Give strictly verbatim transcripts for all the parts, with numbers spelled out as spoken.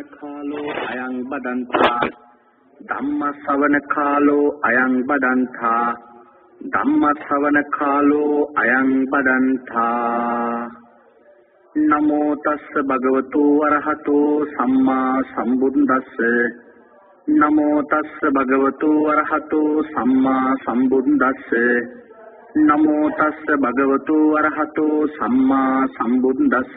කාලෝ අයං බදන්තා ධම්ම ශ්‍රවණ කාලෝ අයං බදන්තා ධම්ම ශ්‍රවණ කාලෝ අයං බදන්තා නමෝ තස්ස භගවතු වරහතෝ සම්මා සම්බුද්දස්ස නමෝ තස්ස භගවතු වරහතෝ සම්මා සම්බුද්දස්ස නමෝ තස්ස භගවතු වරහතෝ සම්මා සම්බුද්දස්ස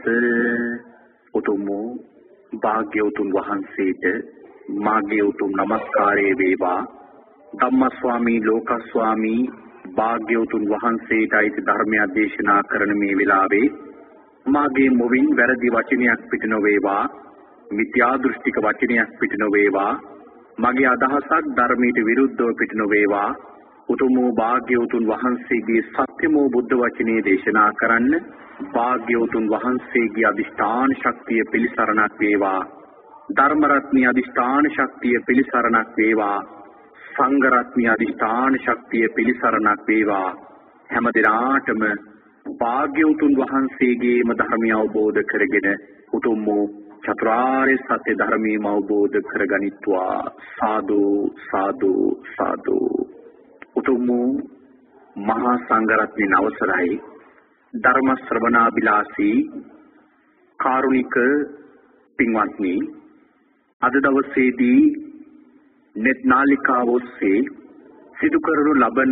උතුම් භාග්‍යවතුන් වහන්සේට මාගේ උතුම් නමස්කාරය වේවා. ධම්මස්වාමී ලෝකස්වාමී භාග්‍යවතුන් වහන්සේටයි ධර්මය දේශනා කරන මේ වෙලාවේ මාගේ මොවින් වැරදි වචනයක් පිට නොවේවා, මිත්‍යා දෘෂ්ටික වචනයක් පිට නොවේවා, මගේ අදහසක් ධර්මයට විරුද්ධව පිට නොවේවා. උතුම් භාග්‍යවතුන් වහන්සේගේ සත්‍යමෝ බුද්ධ වචනේ දේශනා කරන්න භාග්‍යවතුන් වහන්සේගේ අදිෂ්ඨාන ශක්තිය පිළිසරණක් වේවා. ධර්ම රත්නයේ අදිෂ්ඨාන ශක්තිය පිළිසරණක් වේවා. සංඝ රත්නයේ අදිෂ්ඨාන ශක්තිය පිළිසරණක් වේවා. හැම දිනාටම භාග්‍යවතුන් වහන්සේගේම ධර්මය අවබෝධ කරගෙන උතුම් චතුරාර්ය සත්‍ය ධර්මයම අවබෝධ කරගනිත්වා. සාදු සාදු සාදු. උතුම් මහා සංඝරත්නයේ අවසරයි ධර්ම ශ්‍රවණාබිලාසී කාරුණික පින්වත්නි, අද දවසේදී net නාලිකාව ඔස්සේ සිදු කරනු ලබන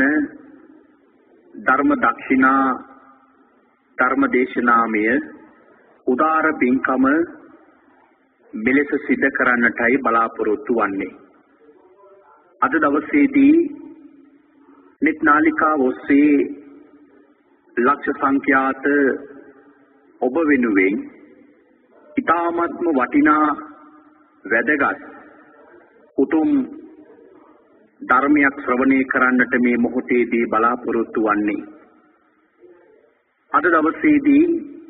ධර්ම දක්ෂිනා ධර්ම දේශනාමය උදාර පින්කම මෙලෙස සිද්ධ කරන්නටයි බලාපොරොත්තු වන්නේ. අද දවසේදී net නාලිකාව ඔස්සේ ලක්ෂ සංඛ්‍යාත ඔබ වෙනුවෙන් ඊ타ත්ම වටිනා වැදගත් උතුම් ධර්මයක් ශ්‍රවණය කරන්නට මේ මොහොතේදී බලාපොරොත්තු වන්නේ. අද දවසේදී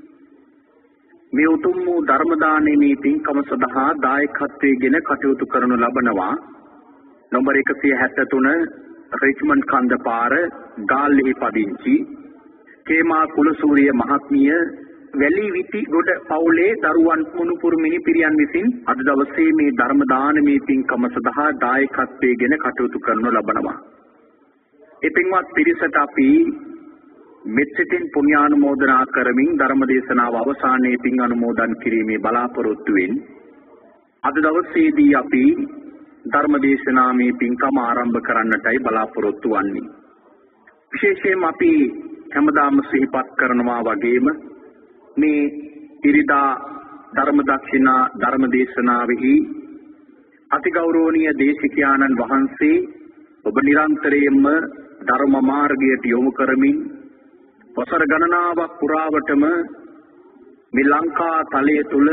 මේ උතුම් වූ ධර්ම දානයේ පින්කම සඳහා දායකත්වයෙන් කටයුතු කරනු ලබනවා. නම්බර එකසිය හැත්තෑ තුන රිච්මන්ඩ් කන්දපාර ගාල්ලෙහි පදිංචි කේමා කුලසූරිය මහත්මිය වැලි විති ගොඩ පවුලේ දරුවන් මුණුපුරු මිනිපිරියන් විසින් අද දවසේ මේ ධර්ම දානමේ පින්කම සඳහා දායකත්වයෙන් කටයුතු කරනු ලබනවා. ඒ පින්වත් පිරිසට අපි මෙත්සිතින් පුණ්‍යානුමෝදනා කරමින් ධර්ම දේශනාව අවසානයේ පින් අනුමෝදන් කිරීමේ බලාපොරොත්තුවෙන් අද දවසේදී අපි ධර්ම දේශනාමේ පින්කම ආරම්භ කරන්නටයි බලාපොරොත්තු වන්නේ. විශේෂයෙන්ම අපි හැමදාම සිහිපත් කරනවා වගේම මේ ඉරිදා ධර්ම දක්ෂිනා ධර්ම දේශනාවෙහි අතිගෞරවනීය දේශිකානන් වහන්සේ ඔබ නිරන්තරයෙන්ම ධර්ම මාර්ගයට යොමු කරමින් වසර ගණනාවක් පුරාවටම මේ ලංකා තලය තුල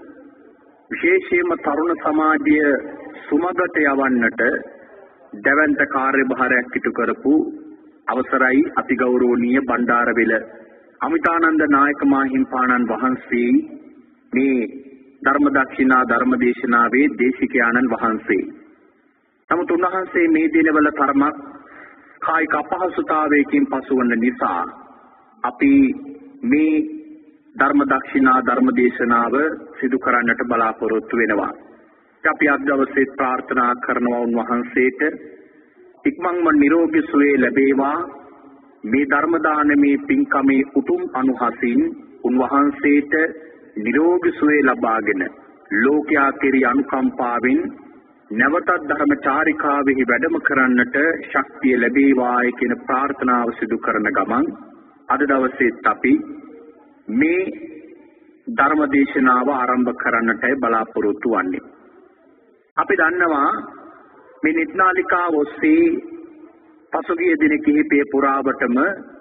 විශේෂයෙන්ම තරුණ සමාජය සුමගට යවන්නට දැවැන්ත කාර්යභාරයක් ඉටු කරපු අවසරයි අතිගෞරවනීය බණ්ඩාරවෙල අමිතානන්ද නායක මාහිම්පාණන් වහන්සේ මේ ධර්ම දක්ෂිනා ධර්ම දේශනාවේ දේශිකානන් වහන්සේ. නමුත් උන්වහන්සේ මේ දිනවල තරමක් කායික අපහසුතාවයකින් පසුවන නිසා අපි මේ ධර්ම දක්ෂිනා ධර්ම දේශනාව සිදු කරන්නට බලාපොරොත්තු වෙනවා. අපි අද දවසේ ප්‍රාර්ථනා කරනවා උන්වහන්සේට ඉක්මන්ම නිරෝගී සුවය ලැබේවා. මේ ධර්ම දානමේ පින්කමේ උතුම් අනුහසින් උන්වහන්සේට නිරෝගී සුවය ලබාගෙන ලෝකයා කෙරෙහි අනුකම්පාවෙන් නැවතත් ධර්මචාරිකාවෙහි වැඩම කරන්නට ශක්තිය ලැබේවායි කියන ප්‍රාර්ථනාව සිදු කරන ගමන් අද දවසේත් අපි මේ ධර්ම දේශනාව ආරම්භ කරන්නටයි බලාපොරොත්තු වන්නේ. අපි දන්නවා මේ නිත්නාලිකාව ඔස්සේ පසුගිය දින කිහිපය පුරාවටම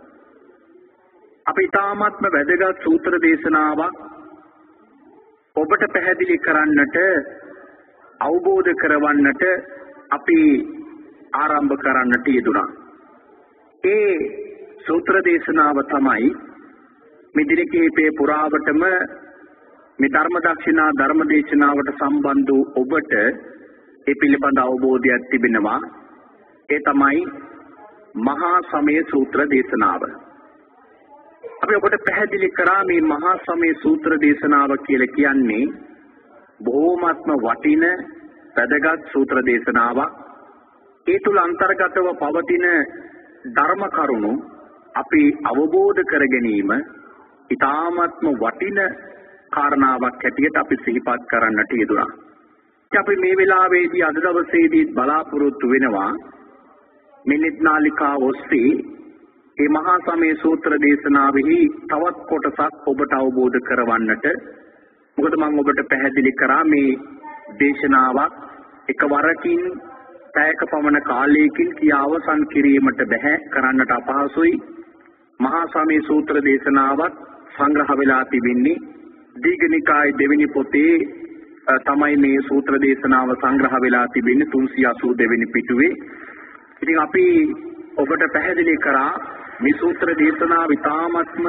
අපි තාමත්ම වැදගත් සූත්‍ර දේශනාවක් ඔබට පැහැදිලි කරන්නට අවබෝධ කරවන්නට අපි ආරම්භ කරන්නට යෙදුණා. ඒ සූත්‍ර දේශනාව තමයි මේ දින කිහිපය පුරාවටම මේ ධර්ම දක්ෂිනා ධර්ම දේශනාවට සම්බන්ධ වූ ඔබට ඒ පිළිබඳ අවබෝධයක් තිබෙනවා. ඒ තමයි මහා සමය සූත්‍ර දේශනාව. අපි ඔබට පැහැදිලි කරා මේ මහා සමය සූත්‍ර දේශනාව කියලා කියන්නේ බොහෝමත්ම වටින වැදගත් සූත්‍ර දේශනාවක්. ඒ තුල අන්තර්ගතව පවතින ධර්ම කරුණු අපි අවබෝධ කර ගැනීම ඉතාමත්ම වටින කාරණාවක් හැටියට අපි සිහිපත් කරන්නට යෙදුණා. අපි මේ වෙලාවේදී අද දවසේදී බලාපොරොත්තු වෙනවා මිනිත් නාලිකාව ඔස්සේ මේ මහා සමය සූත්‍ර දේශනාවෙහි තවත් කොටසක් ඔබට අවබෝධ කරවන්නට. මොකද මම ඔබට පැහැදිලි කරා මේ දේශනාවක් එකවරකින් පැයක පමණ කාලයකින් කියා අවසන් කිරීමට බැහැ, කරන්නට අපහසුයි. මහා සමය සූත්‍ර දේශනාවක් සංග්‍රහ වෙලා තිබෙන්නේ දීඝනිකායේ දෙවෙනි පොතේ තමයි මේ සූත්‍ර දේශනාව සංග්‍රහ වෙලා තිබෙන්නේ තුන්සිය අසූ දෙවෙනි පිටුවේ. ඉතින් අපි ඔබට පැහැදිලි කරා මේ සූත්‍ර දේශනාව ඉතාමත්ම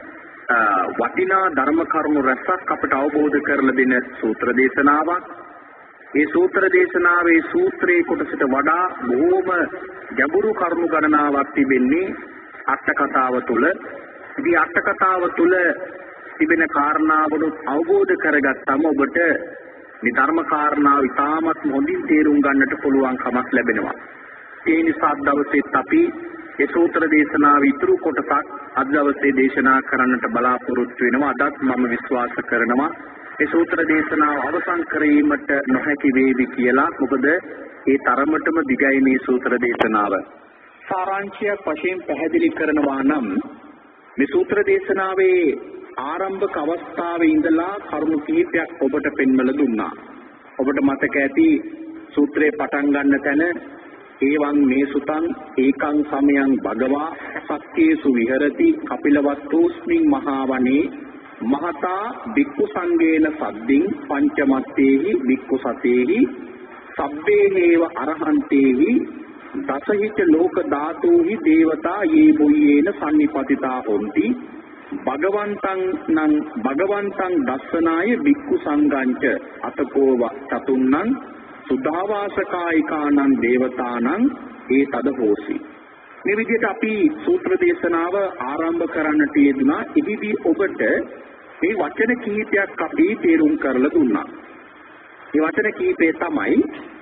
වටිනා ධර්ම කරුණු රැසක් අපට අවබෝධ කරලා දෙන සූත්‍ර දේශනාවක්. මේ සූත්‍ර දේශනාවේ සූත්‍රයේ කොටසට වඩා බොහෝම ගැඹුරු කරුණු ගණනාවක් තිබෙන්නේ අට කතාව තුළ. ඉතින් අට කතාව තුළ තිබෙන කාරණාවලුත් අවබෝධ කරගත්තම ඔබට මේ ධර්ම කාරණාව ඉතාමත් හොඳින් තේරුම් ගන්නට පුළුවන් කමක් ලැබෙනවා. ඒ නිසා අද දවසේත් අපි මේ සූත්‍ර දේශනාව ඉතුරු කොටසක් අද දවසේ දේශනා කරන්නට බලාපොරොත්තු වෙනවා. අදත් මම විශ්වාස කරනවා මේ සූත්‍ර දේශනාව අවසන් කිරීමට නොහැකි වේවි කියලා. මොකද ඒ තරමටම දිගයි මේ සූත්‍ර දේශනාව. සාරාංශයක් වශයෙන් පැහැදිලි කරනවා නම් මේ සූත්‍ර දේශනාවේ ආරම්භක අවස්ථාවේ ඉඳලා කරුණු කිහිපයක් ඔබට පෙන්වලා දුන්නා. ඔබට මතක ඇති සූත්‍රේ පටන් ගන්න තැන ඒවං මේ සුතං ඒකං සමයං භගවා සක්කේසු විහෙරති කපිලවස්තුස්මින් මහවනේ මහතා බික්ඛු සංඝේන සද්දින් පංචමත්තේහි බික්ඛු සතේහි සබ්බේහේව අරහන්තේහි දසහිත ලෝක ධාතුහි දේවතා යේ බොයේන සම්නිපතිතා හොಂತಿ භගවන්තං නං භගවන්තං දස්සනාය බික්ඛු සංඝංච අතකෝව චතුන්නං සුද්ධාවාසකායිකානං දේවතානං ඒ තද හෝසි. මේ විදිහට අපි සූත්‍ර දේශනාව ආරම්භ කරන්නට යෙදුනා. ඉදිදී ඔබට මේ වචන කීපයක් අපි තේරුම් කරලා දුන්නා. මේ වචන කීපේ තමයි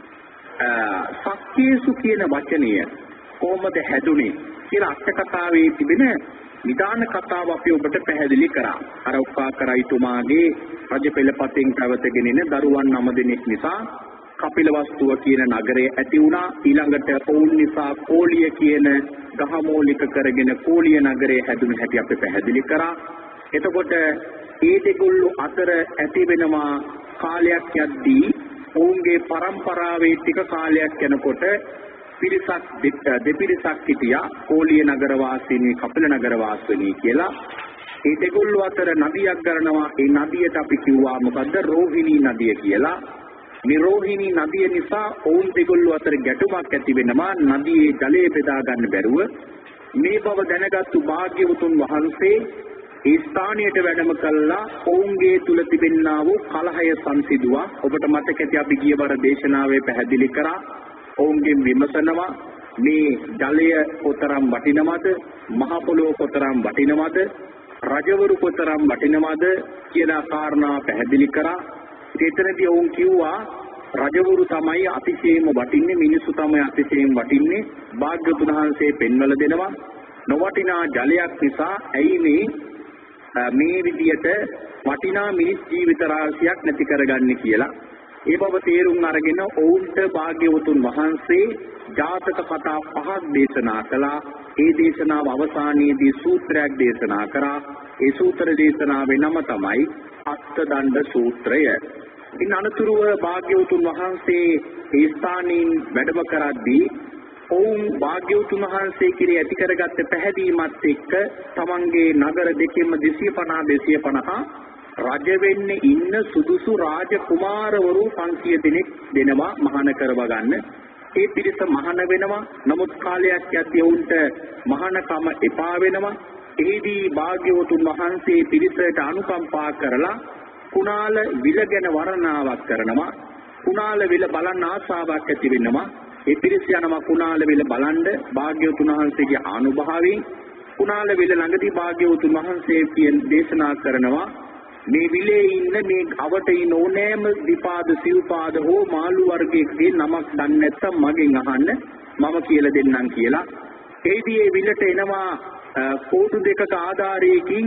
සක්කේසු කියන වචනය කොහොමද හැදුනේ කියලා අට කතාවේ තිබෙන නිදාන කතාව අපි ඔබට පැහැදිලි කරා. අර උපාකරයිතුමාගේ රජ පෙළපතෙන් පැවතගෙන එන දරුවන් නම දෙනෙක් නිසා කපිලවස්තුව කියන නගරය ඇති වුණා. ඊළඟට ඔවුන් නිසා කෝලිය කියන ගහමූලික කරගෙන කෝලිය නගරය හැදුණු හැටි අපි පැහැදිලි කරා. එතකොට ඒ දෙගොල්ලෝ අතර ඇති වෙනවා කාලයක් යද්දී ඔවුන්ගේ පරම්පරාවේ ටික කාලයක් යනකොට පිරිසක් දෙපිරිසක් හිටියා. කෝලිය නගර වාසීනි කපිල නගර වාසීනි කියලා. ඒ දෙගොල්ලෝ අතර නදියක් ගන්නවා. ඒ නදියට අපි කිව්වා මොකද්ද? රෝහිණී නදිය කියලා. මේ රෝහිණී නදිය නිසා ඔවුන් දෙගොල්ලෝ අතර ගැටුමක් ඇති වෙනවා. නදියේ ජලය බෙදා ගන්න බැරුව. මේ බව දැනගත්තු භාග්‍යවතුන් වහන්සේ ඒ ස්ථානයට වැඩම කළා. ඔවුන්ගේ තුල තිබෙනා වූ කලහය සංසිඳුවා. ඔබට මතක ඇති අපි ගියවර දේශනාවේ පැහැදිලි කරා. ඔවුන්ගෙන් විමසනවා මේ ජලය කොතරම් වටිනවද? මහ පොළොව කොතරම් වටිනවද? රජවරු කොතරම් වටිනවද කියලා කාරණා පැහැදිලි කරා. ඒතරදී ඔවුන් කිව්වා රජවරු තමයි අතිශයින්ම වටින්නේ, මිනිස්සු තමයි අතිශයින් වටින්නේ. භාග්‍යවතුන් වහන්සේ පෙන්වලා දෙනවා නොවටිනා ජලයක් නිසා ඇයි මේ මේ විදියට වටිනා මිනිස් ජීවිත රාශියක් නැති කරගන්නේ කියලා. ඒ බව තේරුම් අරගෙන ඔවුන්ට භාග්‍යවතුන් වහන්සේ ජාතක කතා පහක් දේශනා කළා. ඒ දේශනාව අවසානයේදී සූත්‍රයක් දේශනා කරා. ඒ සූත්‍ර දේශනාවේ නම තමයි අත්තදණ්ඩ සූත්‍රය. ඉන් අනතුරුව භාග්‍යවතුන් වහන්සේ ඒ ස්ථානයෙන් වැඩම කරද්දී ඔවුන් භාග්‍යවතුන් වහන්සේ කිරේ ඇති කරගත්ත පැහැදීමත් එක්ක තමන්ගේ නගර දෙකෙන්ම දෙසිය පනහ දෙසිය පනහ රජ වෙන්න ඉන්න සුදුසු රාජ කුමාරවරු පන්සිය දෙනෙක් දෙනවා මහාන කරව ගන්න. ඒ පිරිස මහාන වෙනවා. නමුත් කාලයක් යද්දී ඔවුන්ට මහානකම එපා වෙනවා. එහිදී භාග්‍යවතුන් වහන්සේ පිරිසට අනුකම්පා කරලා කුණාල විල ගැන වර්ණනාවක් කරනවා. කුණාල විල බලන්න ආසාවක් ඇති වෙනවා. ඒ පිරිස යනවා කුණාල විල බලන්න භාග්‍යවතුන් වහන්සේගේ ආනුභාවයෙන්. කුණාල විල ළඟදී භාග්‍යවතුන් වහන්සේ කියන දේශනා කරනවා මේ විලේ ඉන්න මේ අවට ඉන්න ඕනෑම විපාද සිව්පාද හෝ මාළු වර්ගයකගේ නමක් දන්නේ නැත්නම් මගෙන් අහන්න මම කියලා දෙන්නම් කියලා. ඒදී ඒ විලට එනවා කෝටු දෙකක ආධාරයකින්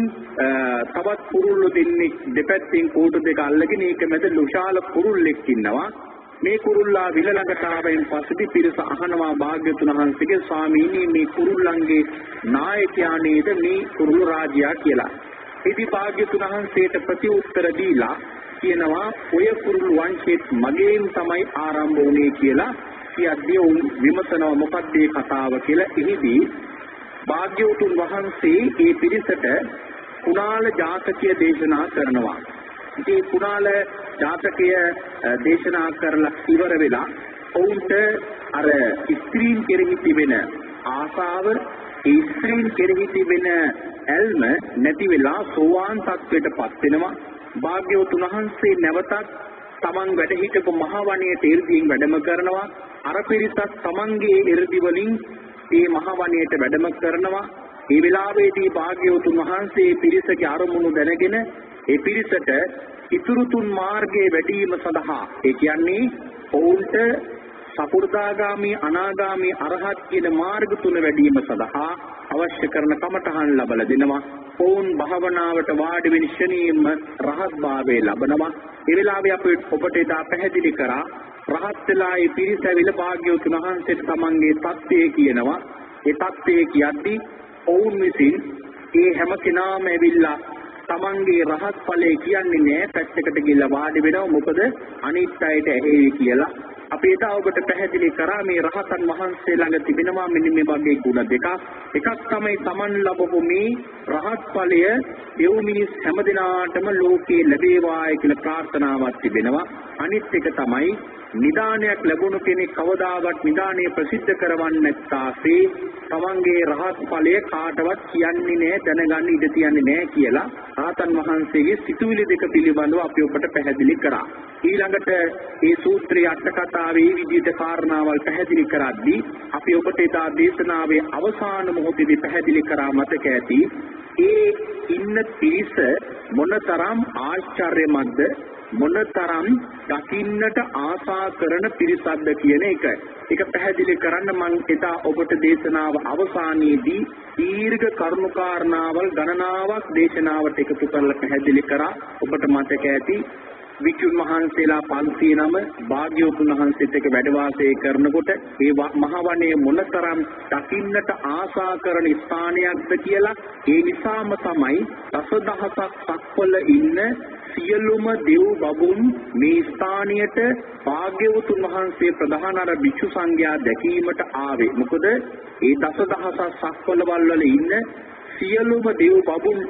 තවත් කුරුල්ලෝ දෙන්නේ දෙපැත්තෙන් කෝටු දෙක අල්ලගෙන ඒක මැද ලුෂාල කුරුල්ලෙක් ඉන්නවා. මේ කුරුල්ලා විල ළඟට ආවෙන් පස්සේදී පිරිස අහනවා භාග්‍යවතුන් වහන්සේගේ ස්වාමීනි මේ කුරුල්ලන්ගේ නායකයා නේද මේ කුරුළු රාජයා කියලා. ඉතින් භාග්‍යවතුන් වහන්සේට ප්‍රතිඋත්තර දීලා කියනවා ඔය කුරුළු වංශෙත් මගෙන් තමයි ආරම්භ වුනේ කියලා කියද්දී උන් විමසනවා මොකක්ද මේ කතාව කියලා. එහිදී භාග්‍යවතුන් වහන්සේ මේ පිරිසට කුණාල ජාතකය දේශනා කරනවා. ඉතින් කුණාල ජාතකය දේශනා කරලා ඉවර වෙලා ඔවුන්ට අර ස්ත්‍රීන් කෙරෙහි තිබෙන ආසාව, ඒ ස්ත්‍රීන් කෙරෙහි තිබෙන ඇල්ම නැති වෙලා සෝවාන් තත්වයටපත් වෙනවා. භාග්‍යවතුන් වහන්සේ නැවතත් තමන් වැඩ හිටපු මහ වනයේ තීර්ථයෙන් වැඩම කරනවා. අර පිරිසත් තමන්ගේ 이르දි වලින් මේ මහ වනයේට වැඩම කරනවා. මේ වෙලාවේදී භාග්‍යවතුන් වහන්සේ පිරිසගේ අරමුණු දැනගෙන ඒ පිරිසට ඉතුරු තුන් මාර්ගයේ වැඩිම සඳහා ඒ කියන්නේ ඔවුන්ට සකු르දාගාමි අනාගාමි අරහත් කියන මාර්ග තුන වැඩිම සඳහා අවශ්‍ය කරන කමඨහන් ලබලා දෙනවා. ඔවුන් භාවනාවට වාඩි වෙන ශනීයම රහත් භාවයේ ලබනවා. ඒ වෙලාවේ අපි ඔබට එදා පැහැදිලි කරා රහත් වෙලා ඒ පිරිස ඇවිල්ලා භාග්‍යවතුන් වහන්සේට තමන්ගේ தත්ත්වය කියනවා. ඒ தත්ත්වය කියද්දී ඔවුන් විසින් ඒ හැම කෙනාම ඇවිල්ලා තමන්ගේ රහත් ඵලය කියන්නේ නෑ, පැත්තකට ගිහලා වාඩි වෙනවා. මොකද අනිත් අයට ඇහෙවි කියලා. අපි එදා ඔබට පැහැදිලි කරා මේ රහතන් වහන්සේ ළඟ තිබෙනවා මෙන්න මේ වගේ ගුණ දෙකක්. එකක් තමයි තමන් ලැබපු මේ රහත් ඵලය දෙව් මිනිස් හැමදිනාටම ලෝකේ ලැබේවායි කියලා ප්‍රාර්ථනාවක් තිබෙනවා. අනිත් එක තමයි නිදානයක් ලැබුණු කෙනෙක් කවදාවත් නිදානය ප්‍රසිද්ධ කරවන්නේ නැත්තාසේ තමන්ගේ රහත් ඵලය කාටවත් කියන්නේ නැහැ, දැනගන්න ඉඩ තියන්නේ නැහැ කියලා රහතන් වහන්සේගේ සිතුවිලි දෙක පිළිබඳව අපි ඔබට පැහැදිලි කරා. ඊළඟට මේ සූත්‍රයේ අට කතාවේ විවිධ කාරණාවල් පැහැදිලි කරද්දී අපි ඔබට එදා දේශනාවේ අවසාන මොහොතේදී පැහැදිලි කරා මතක ඇති ඒ ඉන්න පිරිස මොනතරම් ආශ්චර්යමත්ද, මොනතරම් දකින්නට ආසා කරන පිරිසක්ද කියන එක. ඒක පැහැදිලි කරන්න මම එදා ඔබට දේශනාව අවසානයේදී දීර්ඝ කරුණු කාරණාවල් ගණනාවක් දේශනාවට එකතු කරලා පැහැදිලි කරා. ඔබට මතක ඇති වික්ෂුන් වහන්සේලා පන්සිය නම භාග්‍යවතුන් වහන්සේත් එක්ක වැඩ වාසය කරනකොට මේ මහ වනයේ මොනතරම් දකින්නට ආසා කරන ස්ථානයක්ද කියලා. ඒ නිසාම තමයි දසදහසක් සක්වල ඉන්න සියලුම දෙව් බබුන් මේ ස්ථානියට භාග්‍යවතුන් වහන්සේ ප්‍රධාන අර භික්ෂු සංඝයා දැකීමට ආවේ. මොකද ඒ දසදහසක් සක්වලවල වල ඉන්න සියලුම දෙව් බබුන්ට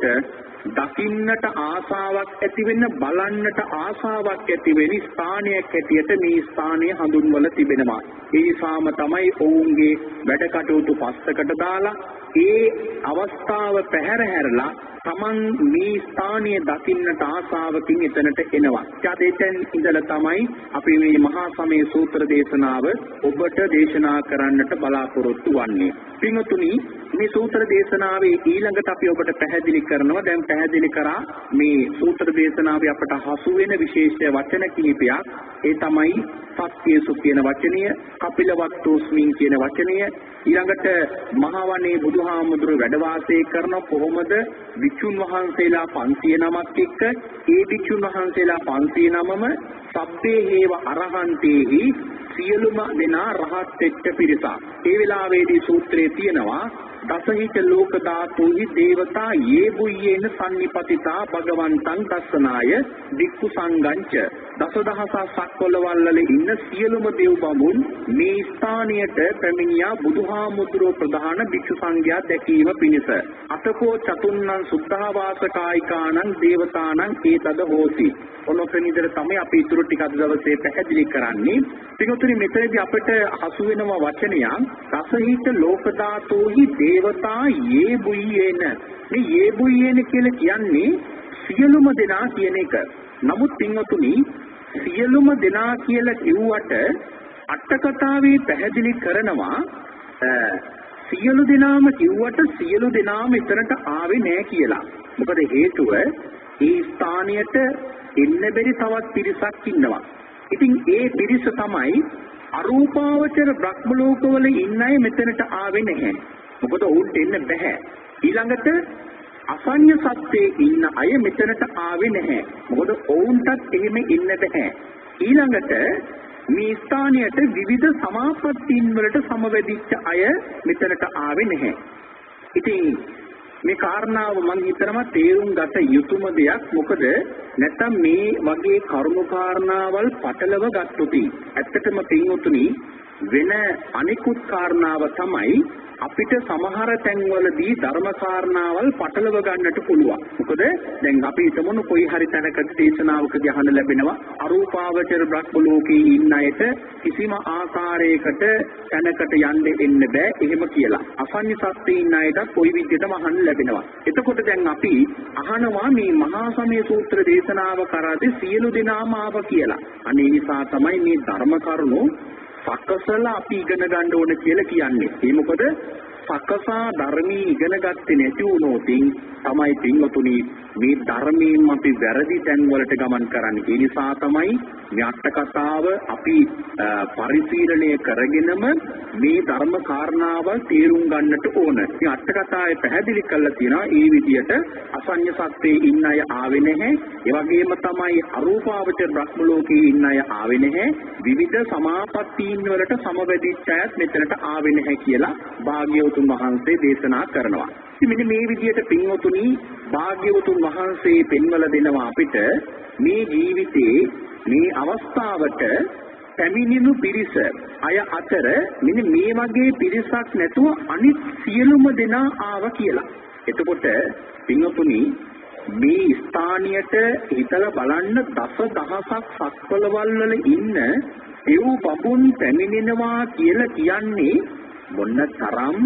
දකින්නට ආසාවක් ඇති වෙන, බලන්නට ආසාවක් ඇති වෙන ස්ථානයක් හැටියට මේ ස්ථානය හඳුන්වලා තිබෙනවා. ඒ නිසාම තමයි ඔවුන්ගේ වැඩ කටයුතු පස්සකට දාලා ඒ අවස්ථාව පැහැර හැරලා තමන් මේ ස්ථානීය දකින්නට ආසාවකින් එතනට එනවා. ඡාදෙතෙන් ඉඳලා තමයි අපි මේ මහා සමය සූත්‍ර දේශනාව ඔබට දේශනා කරන්නට බලාපොරොත්තු වෙන්නේ. පින්වතුනි, මේ සූත්‍ර දේශනාවේ ඊළඟට අපි ඔබට පැහැදිලි කරනවා. දැන් පැහැදිලි කරා මේ සූත්‍ර දේශනාවේ අපට හසු වෙන විශේෂ වචන කිහිපයක්. ඒ තමයි සත්‍යසු කියන වචනය, කපිලවත්තෝස්මින් කියන වචනය, ඊළඟට මහවනේ බුදුහාමුදුරු වැඩ වාසය කරන කොහොමද වික්ෂුන් වහන්සේලා පන්සිය නමක් එක්ක ඒ වික්ෂුන් වහන්සේලා පන්සිය නමම සබ්බේ හේව අරහන්තේහි සියලුම දෙනා රහත් වෙච්ච පිරිසක්. ඒ වෙලාවේදී සූත්‍රයේ තියෙනවා දසහිත ලෝක ධාතුහි දේවතා යේ බුයේන සම්නිපතිතා භගවන්තං දස්සනාය වික්ඛු සංගංච. දසදහස සක්වලවල්වල ඉන්න සියලුම දේව බඹුන් මේ ස්ථානයට පැමිණියා බුදුහාමුදුරුවෝ ප්‍රධාන භික්ෂු සංඝයා දැකීම පිණිස. අතකෝ චතුන්නං සුද්ධාවාසකායිකානං දේවතානං ඒතද හෝති. ඔනොතන ඉදර තමයි අපි ඊටු ටික අද දවසේ පැහැදිලි කරන්නේ. පිටුතුනි මෙතනදී අපිට හසු වෙනව වචනයක් දසහිත ලෝක ධාතුහි දේවතා යේ බුයේන. මේ යේ බුයේන කියලා කියන්නේ සියලුම දෙනා කියන එක. නමුත් පින්වතුනි, සියලුම දෙනා කියලා කිව්වට අට කතාවේ පැහැදිලි කරනවා සියලු දෙනාම කිව්වට සියලු දෙනාම එතනට ආවේ නැහැ කියලා. මොකද හේතුව ඒ ස්ථානයට එන්න බැරි තවත් පිරිසක් ඉන්නවා. ඉතින් ඒ පිරිස තමයි අරූපාවචර බ්‍රහ්ම ලෝකවල ඉන්න අය මෙතනට ආවේ නැහැ. මොකද ඔවුන්ට එන්න බෑ. ඊළඟට අසඤ්ඤ සත්‍යයේ ඉන්න අය මෙතනට ආවේ නැහැ. මොකද ඔවුන්ටත් එහෙම ඉන්න බෑ. ඊළඟට මේ ස්ථානයට විවිධ සමාපත්තීන් වලට සමවැදිච්ච අය මෙතනට ආවේ නැහැ. ඉතින් මේ කාරණාව මම හිතනවා තේරුම් ගත යුතුම දෙයක්. මොකද නැත්තම් මේ වගේ කරුණු කාරණාවල් පටලව ගත්තොත් ඇත්තටම පින්වතුනි වෙන අනිකුත් කාරණාව තමයි අපිට සමහර තැන්වලදී ධර්ම කාරණාවල් පටලව ගන්නට පුළුවන්. මොකද දැන් අපි හිතමු කොයි හරි තැනකදී දේශනාවකදී අහන්න ලැබෙනවා අරූපාවචර බ්‍රහ්ම ලෝකේ ඉන්න අයට කිසිම ආකාරයකට තැනකට යන්න එන්න බෑ එහෙම කියලා. අසඤ්ඤ සත්ත්වයේ ඉන්න අයට කොයි විදිහටම අහන්න ලැබෙනවා. එතකොට දැන් අපි අහනවා මේ මහා සමය සූත්‍ර දේශනාව කරාදී සියලු දෙනාම ආව කියලා. අනේ නිසා තමයි මේ ධර්ම කරුණු සකසලා අපි ඉගෙන ගන්න ඕන කියලා කියන්නේ. ඒ මොකද සකසා ධර්මී ඉගෙන ගත්තේ නැති වුණොත් තමයි පින්වතුනි මේ ධර්මයෙන් අපි වැරදි තැන් වලට ගමන් කරන්නේ. ඒ නිසා තමයි මේ අට කතාව අපි පරිශීලනය කරගෙනම මේ ධර්ම කාරණාවල් තේරුම් ගන්නට ඕන. මේ අට කතාවේ පැහැදිලි කරලා තියෙනවා මේ විදිහට අසඤ්ඤ සත්ත්වයේ ඉන්න අය ආවේ නැහැ. ඒ වගේම තමයි අරූපාවචර බ්‍රහ්ම ලෝකයේ ඉන්න අය ආවේ නැහැ. විවිධ සමාපත්තීන් වලට සමවැදිච්ච අයත් මෙතනට ආවේ නැහැ කියලා භාග්‍යවතුන් වහන්සේ දේශනා කරනවා. ඉතින් මෙන්න මේ විදිහට පින්වතුනි භාග්‍යවතුන් වහන්සේ පෙන්වලා දෙනවා අපිට මේ ජීවිතේ මේ අවස්ථාවට පැමිණෙනු පිරිස අය අතර මෙන්න මේ වගේ පිරිසක් නැතුව අනිත් සියලුම දෙනා ආවා කියලා. එතකොට පින්වතුනි මේ ස්ථානියට හිතලා බලන්න දස දහසක් සක්වලවල් වල ඉන්න එව් බඹුන් පැමිණෙනවා කියලා කියන්නේ මොන තරම්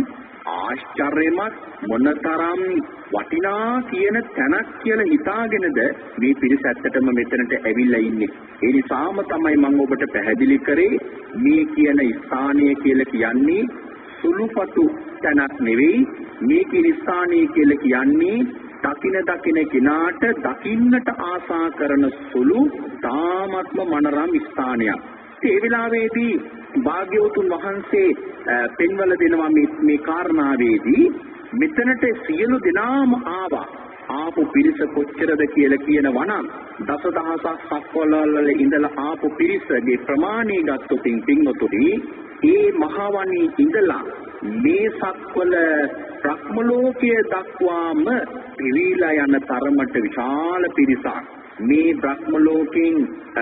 ආශ්චර්යමත් මොනතරම් වටිනා කියන තැනක් කියලා හිතාගෙනද මේ පිරිස ඇත්තටම මෙතනට ඇවිල්ලා ඉන්නේ. ඒ නිසාම තමයි මම ඔබට පැහැදිලි කරේ මේ කියන ස්ථානය කියලා කියන්නේ සුළුපටු තැනක් නෙවෙයි. මේ කියන ස්ථානය කියලා කියන්නේ දකින දකින කිනාට දකින්නට ආසා කරන සුළු තාමත්ම මනරම් ස්ථානයක්. ඒ වෙලාවේදී භාග්‍යවතුන් වහන්සේ පෙන්වල දෙනවා මේ මේ කාරණාවේදී මෙතනට සියලු දෙනාම ආවා. ආපු පිරිස කොච්චරද කියලා කියනවා නම් දසදහසක් සක්වලවල ඉඳලා ආපු පිරිසගේ ප්‍රමාණය ගත්තොත් පින්වතුනි ඒ මහවණී ඉඳලා මේ සක්වල බ්‍රහ්ම ලෝකයේ දක්වාම පිරීලා යන තරමට විශාල පිරිසක් මේ බ්‍රහ්ම ලෝකයෙන්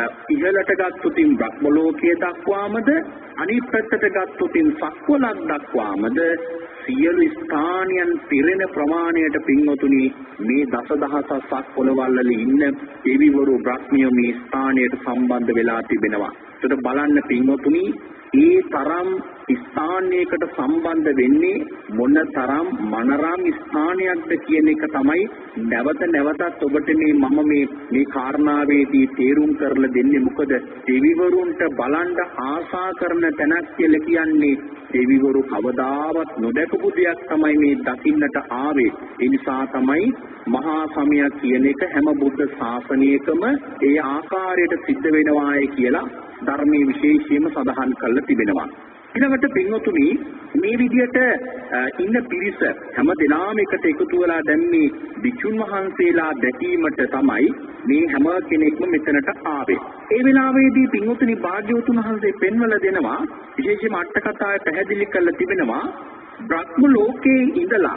ඉහළට ගත්තොතින් බ්‍රහ්ම ලෝකයේ දක්වාමද අනිත් පැත්තට ගත්තොතින් සක්වලක් දක්වාමද සියලු ස්ථානයන් පිරෙන ප්‍රමාණයට පින්වතුනි මේ දසදහසක් සක්වලවල ඉන්න දෙවිවරු බ්‍රහ්මියෝ මේ ස්ථානයට සම්බන්ධ වෙලා තිබෙනවා. ඒකට බලන්න පින්වතුනි ඒ තරම් ස්ථානයකට සම්බන්ධ වෙන්නේ මොන තරම් මනරම් ස්ථානයක්ද කියන එක තමයි නැවත නැවතත් ඔබට මේ මම මේ මේ කාරණාවේදී තේරුම් කරලා දෙන්නේ. මොකද දෙවිවරුන්ට බලන්න ආසා කරන තැනක් කියලා කියන්නේ දෙවිවරු කවදාවත් නොදකපු දෙයක් තමයි මේ දකින්නට ආවේ. ඒ නිසා තමයි මහා සමයක් කියන එක හැම බුද්ධ ශාසනයකම ඒ ආකාරයට සිද්ධ වෙනවායි කියලා ධර්මයේ විශේෂයෙන්ම සඳහන් කරලා තිබෙනවා. ඊළඟට පින්වතුනි මේ විදිහට ඉන්න පිරිස හැම දිනම එකට එකතු වෙලා දැන් මේ භික්ෂුන් වහන්සේලා දැකීමට තමයි මේ හැම කෙනෙක්ම මෙතනට ආවේ. ඒ වෙලාවේදී පින්වතුනි භාග්‍යවතුන් වහන්සේ පෙන්වලා දෙනවා විශේෂයෙන්ම අට කතාවේ පැහැදිලි කරලා තිබෙනවා බ්‍රහ්ම ලෝකයේ ඉඳලා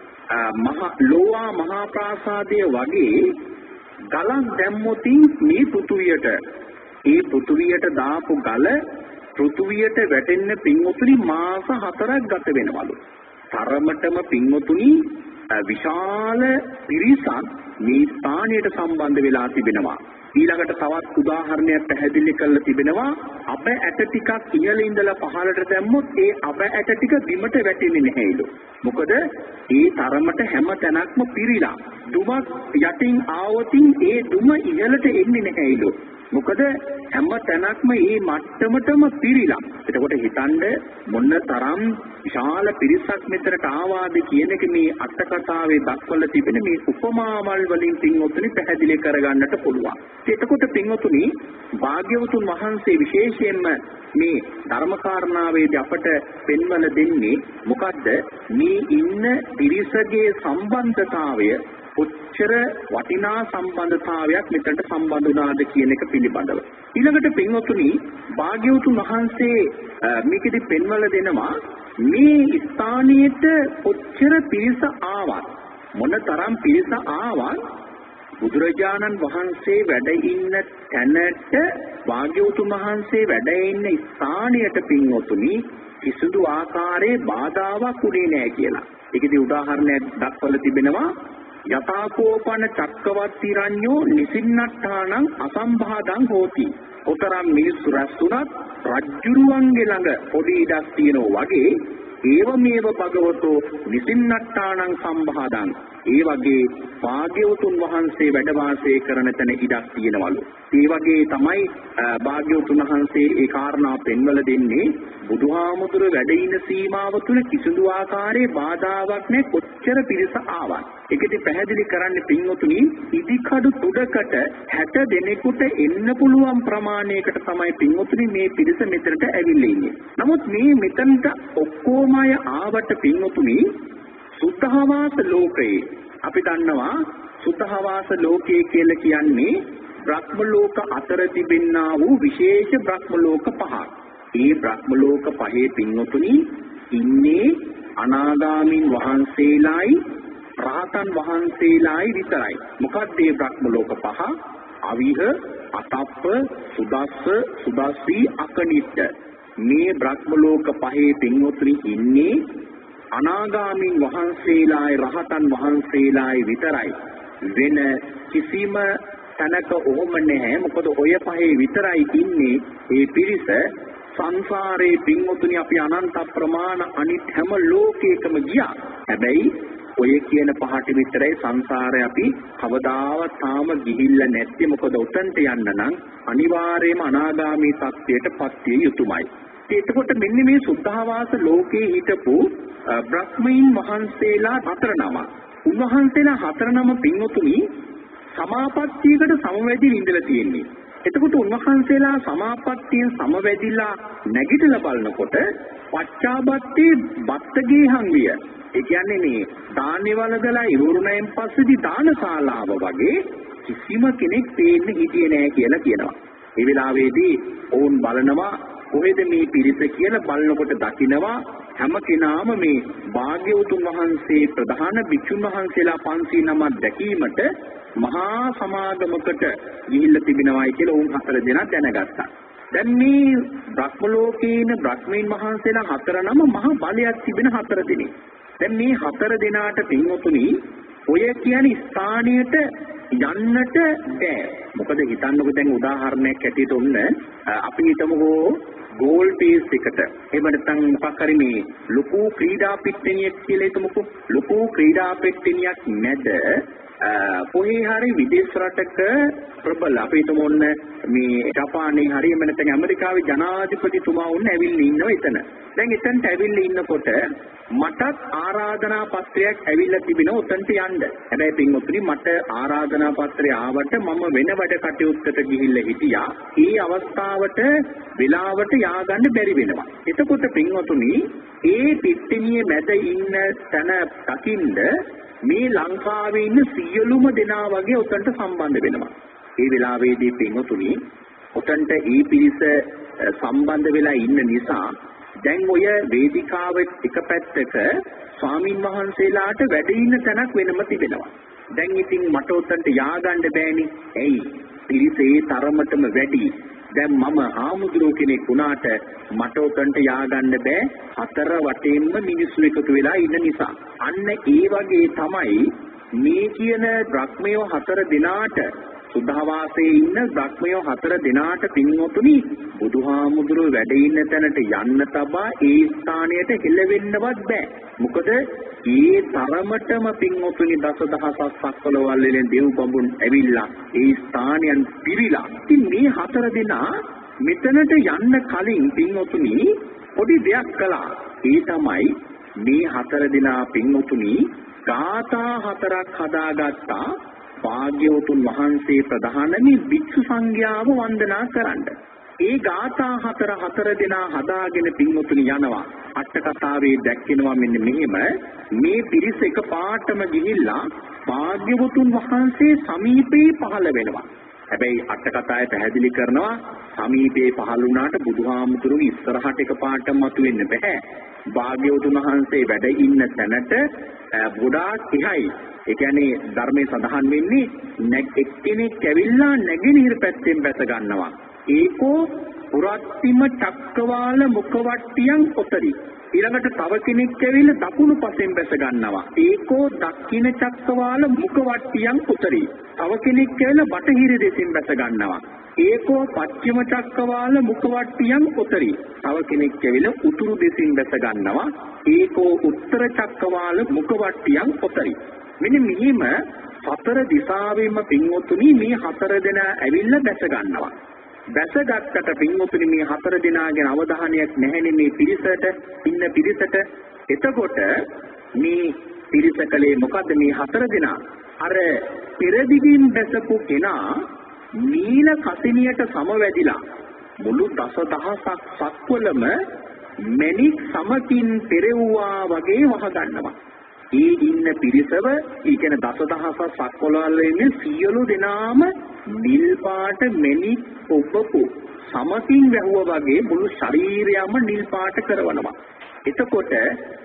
මහා ලෝවා මහා ප්‍රාසාදයේ වගේ ගලක් දැම්මොතින් මේ පෘථුවියට ඒ පෘථුවියට දාපු ගල පෘථුවියට වැටෙන්න පින්වතුනි මාස හතරක් ගත වෙනවලු. තරමටම පින්වතුනි විශාල පිරිසක් මේ ස්ථානයට සම්බන්ධ වෙලා තිබෙනවා. ඊළඟට තවත් උදාහරණයක් පැහැදිලි කරලා තිබෙනවා අප ඇට ටිකක් ඉහළ ඉඳලා පහළට දැම්මොත් ඒ අප ඇට ටික බිමට වැටෙන්නේ නැහැලු. මොකද ඒ තරමට හැම තැනක්ම පිරීලා දුමක් යටින් ආවොතින් ඒ දුම ඉහළට එන්නේ නැහැලු. මොකද හැම තැනක්ම මේ මට්ටමටම පිරීලා. එතකොට හිතන්න මොන තරම් විශාල පිරිසක් මෙතනට ආවාද කියන එක මේ අට කතාවේ දක්වලා තිබෙන මේ උපමාවල් වලින් පින්වතුනි පැහැදිලි කරගන්නට පුළුවන්. එතකොට පින්වතුනි භාග්‍යවතුන් වහන්සේ විශේෂයෙන්ම මේ ධර්ම කාරණාවේදී අපට පෙන්වලා දෙන්නේ මොකද්ද? මේ ඉන්න පිරිසගේ සම්බන්ධතාවය කොච්චර වටිනා සම්බන්ධතාවයක් මෙතනට සම්බන්ධ වුණාද කියන එක පිළිබඳව. ඊළඟට පින්වතුනි භාග්‍යවතුන් වහන්සේ මේකෙදි පෙන්වලා දෙනවා මේ ස්ථානීයට කොච්චර පිරිස ආවත් මොනතරම් පිරිස ආවත් බුදුරජාණන් වහන්සේ වැඩ ඉන්න තැනට භාග්‍යවතුන් වහන්සේ වැඩ ඉන්න ස්ථානයට පින්වතුනි කිසිදු ආකාරයේ බාධාවක් උනේ නැහැ කියලා. ඒකෙදි උදාහරණයක් දක්වලා තිබෙනවා යථාකෝපන චක්කවර්ති රඤ්ඤෝ නිසින්නට්ඨානං අසම්භාදං හෝති. උතරම් මිනිස්සු රැස්ුණත් රජ්ජුරුවන්ගේ ළඟ පොඩි ඉඩක් තියෙනවා වගේ ඒවමේව භගවතෝ නිසින්නට්ඨානං සම්භාදං. ඒ වගේ භාග්‍යවතුන් වහන්සේ වැඩ වාසය කරන තැන ඉඩක් තියෙනවලු. ඒ වගේ තමයි භාග්‍යවතුන් වහන්සේ ඒ කාරණා පෙන්වලා දෙන්නේ බුදුහාමුදුර වැඩ ඉන සීමාව තුළ කිසිදු ආකාරයේ බාධාවක් නැහැ කොච්චර පිරිස ආවත්. ඒකෙදි පැහැදිලි කරන්නේ පින්වතුනි ඉදිකඩු තුඩකට හැට දෙනෙකුට එන්න පුළුවන් ප්‍රමාණයකට තමයි පින්වතුනි මේ පිරිස මෙතනට ඇවිල්ලා ඉන්නේ. නමුත් මේ මෙතනට ඔක්කොම අය ආවට පින්වතුනි සුද්ධාවාස ලෝකයේ අපි දන්නවා සුද්ධාවාස ලෝකයේ කියලා කියන්නේ බ්‍රහ්ම ලෝක අතර තිබෙනා වූ විශේෂ බ්‍රහ්ම ලෝක පහක්. ඒ බ්‍රහ්ම ලෝක පහේ පින්වතුනි ඉන්නේ අනාගාමීන් වහන්සේලායි රහතන් වහන්සේලායි විතරයි. මොකක්ද මේ බ්‍රහ්ම ලෝක පහ? අවිහ, අතප්ප, සුදස්ස, සුදස්සී, අකනිට්ඨ. මේ බ්‍රහ්ම ලෝක පහේ පින්වතුනි ඉන්නේ අනාගාමීන් වහන්සේලායි රහතන් වහන්සේලායි විතරයි. වෙන කිසිම තැනක ඔහොම නැහැ. මොකද ඔය පහේ විතරයි ඉන්නේ මේ පිරිස. සංසාරේ පින්වතුනි අපි අනන්ත ප්‍රමාණ අනිත් හැම ලෝකයකම ගියා. හැබැයි ඔය කියන පහට විතරයි සංසාරේ අපි කවදාවත් තාම ගිහිල්ලා නැත්තේ. මොකද උතන්ට යන්න නම් අනිවාර්යයෙන්ම අනාගාමී තත්ත්වයට පත් විය යුතුමයි. එතකොට මෙන්න මේ සුද්ධාවාස ලෝකේ හිටපු බ්‍රහ්මීන් වහන්සේලා හතර නම. උන්වහන්සේලා හතර නම පින්වතුනි සමාපත්තියකට සමවැදිලා ඉඳලා තියෙන්නේ. එතකොට උන්වහන්සේලා සමාපත්තියෙන් සමවැදිලා නැගිටලා බලනකොට පච්චාබත්තේ බත්තගේ හංගිය. ඒ කියන්නේ මේ දාන්නේ වලදලා ඉවරුණයෙන් පස්සේදී දානශාලාව වගේ කිසිම කෙනෙක් පේන්නේ හිටියේ නැහැ කියලා කියනවා. ඒ වෙලාවේදී ඔවුන් බලනවා කොහෙද මේ පිරිස කියලා බලනකොට දකිනවා හැම කෙනාම මේ භාග්‍යවතුන් වහන්සේ ප්‍රධාන භික්ෂුන් වහන්සේලා පන්සිය නමක් දැකීමට මහා සමාගමකට ගිහිල්ලා තිබෙනවායි කියලා උන් හතර දෙනා දැනගත්තා. දැන් මේ බ්‍රහ්ම ලෝකේන බ්‍රහ්මීන් වහන්සේලා හතර නම මහා බලයක් තිබෙන හතර දෙනෙක්. දැන් මේ හතර දෙනාට පින්වතුනි ඔය කියන ස්ථානයට යන්නට බෑ. මොකද හිතන්නකෝ දැන් උදාහරණයක් ඇටියට ඔන්න අපි හිතමුකෝ ගෝල් පීස් එකට එහෙම නැත්නම් මොකක් හරි මේ ලොකු ක්‍රීඩා පිට්ටනියක් කියලා හිතමුකෝ. ලොකු ක්‍රීඩා පිට්ටනියක් මැද කොහේ හරි විදේශ රටක ප්‍රබල අපි හිතමු ඔන්න මේ ජපානයේ හරි එහෙම නැත්නම් ඇමරිකාවේ ජනාධිපතිතුමා වුණ ඇවිල්ලා ඉන්නවා එතන. දැන් එතනට ඇවිල්ලා ඉන්නකොට මටත් ආරාධනා පත්‍රයක් ඇවිල්ලා තිබෙනවා උතන්ට යන්න. හැබැයි පින්වත්නි මට ආරාධනා පත්‍රය ආවට මම වෙන වැඩ කටයුත්තට ගිහිල්ලා හිටියා. ඒ අවස්ථාවට වෙලාවට ය아가න්න බැරි වෙනවා. එතකොට පින්වත්නි ඒ පිටිනියේ මැද ඉන්න තන දකින්ද මේ ලංකාවේ ඉන්න සියලුම දෙනා වගේ උතන්ට සම්බන්ධ වෙනවා. ඒ වෙලාවේදී පින්වත්නි උතන්ට ඒ පිරිස සම්බන්ධ වෙලා ඉන්න නිසා දැන් ඔය වේදිකාවේ එක පැත්තක ස්වාමින් වහන්සේලාට වැඩ ඉන්න තැනක් වෙනම තිබෙනවා. දැන් ඉතින් මට උතන්ට ය아가න්න බෑනේ. ඇයි? පිරිසේ තරමටම වැඩි. දැන් මම ආමුදුරෝ කෙනෙක් වුණාට මට උතන්ට ය아가න්න බෑ. හතර වටේම මිනිස්සු එකතු වෙලා ඉන්න නිසා. අන්න ඒ වගේ තමයි මේ කියන බ්‍රහ්මයෝ හතර දිනාට සුද්ධාවාසයේ ඉන්න බ්‍රහ්මයෝ හතර දිනාට පින්වතුනි බුදුහාමුදුරුවෝ වැඩ ඉන්න තැනට යන්න තබා ඒ ස්ථානයට හෙළවෙන්නවත් බෑ. මොකද ඒ තරමටම පින්වතුනි දසදහසක් සක්වලවල් වලින් දෙව් බඹුන් ඇවිල්ලා ඒ ස්ථානයන් පිරීලා. ඉතින් මේ හතර දෙනා මෙතනට යන්න කලින් පින්වතුනි පොඩි දෙයක් කළා. ඒ තමයි මේ හතර දෙනා පින්වතුනි ගාථා හතරක් හදාගත්තා. භාග්‍යවතුන් වහන්සේ ප්‍රධානමි භික්ෂු සංඝයාව වන්දනා කරන්න. ඒ ගාථා හතර හතර දෙනා හදාගෙන පින්වතුනි යනවා. අට කතාවේ දැක්වෙනවා මෙන්න මෙහෙම මේ පිරිස එක පාටම ගිහිල්ලා භාග්‍යවතුන් වහන්සේ සමීපේ පහළ වෙනවා. හැබැයි අට කතාවේ පැහැදිලි කරනවා සමීපේ පහළ වුණාට බුදුහාමුදුරුවෝ ඉස්සරහට එක පාටම මතුවෙන්න බෑ. භාග්‍යවතුන් වහන්සේ වැඩ ඉන්න තැනට ගොඩාක් ඉහයි. ඒ කියන්නේ ධර්මයේ සඳහන් වෙන්නේ නැග් එක්කෙනෙක් ඇවිල්ලා නැගෙනහිර පැත්තෙන් බැස ගන්නවා. ඒකෝ පුරත්තිම චක්කවාල මුඛවට්ටියන් පොතරි. ඊළඟට තව කෙනෙක් ඇවිල්ලා දකුණු පසෙන් බැස ගන්නවා. ඒකෝ දක්ඛින චක්කවාල මුඛවට්ටියන් පොතරි. තව කෙනෙක් ඇවිල්ලා බටහිර දෙසින් බැස ගන්නවා. ඒකෝ පච්චිම චක්කවාල මුඛවට්ටියන් පොතරි. තව කෙනෙක් ඇවිල්ලා උතුරු දෙසින් බැස ගන්නවා. ඒකෝ උත්තර චක්කවාල මුඛවට්ටියන් පොතරි. මෙන්න මෙහිම හතර දිශාවෙම පින්වතුනි මේ හතර දෙනා ඇවිල්ලා බැස ගන්නවා. බැසගත්තට පින්වතුනි මේ හතර දෙනාගෙන අවධානයක් නැහැනේ මේ පිරිසට ඉන්න පිරිසට. එතකොට මේ පිරිස කලේ මොකද්ද මේ හතර දෙනා? අර පෙරදිගින් බැසපු කෙනා නීල කසිනියට සමවැදිලා මුළු දසදහසක් සක්වලම මණික් සමකින් පෙරෙව්වා වගේ වහ ගන්නවා. ඒ ඉන්න පිරිසව ඒ කියන්නේ දසදහසක් සක්වලවල ඉන්නේ සියලු දෙනාම නිල් පාට මණික් ඔබපු සමකින් වැහුවා වගේ මුළු ශරීරයම නිල් පාට කරවනවා. එතකොට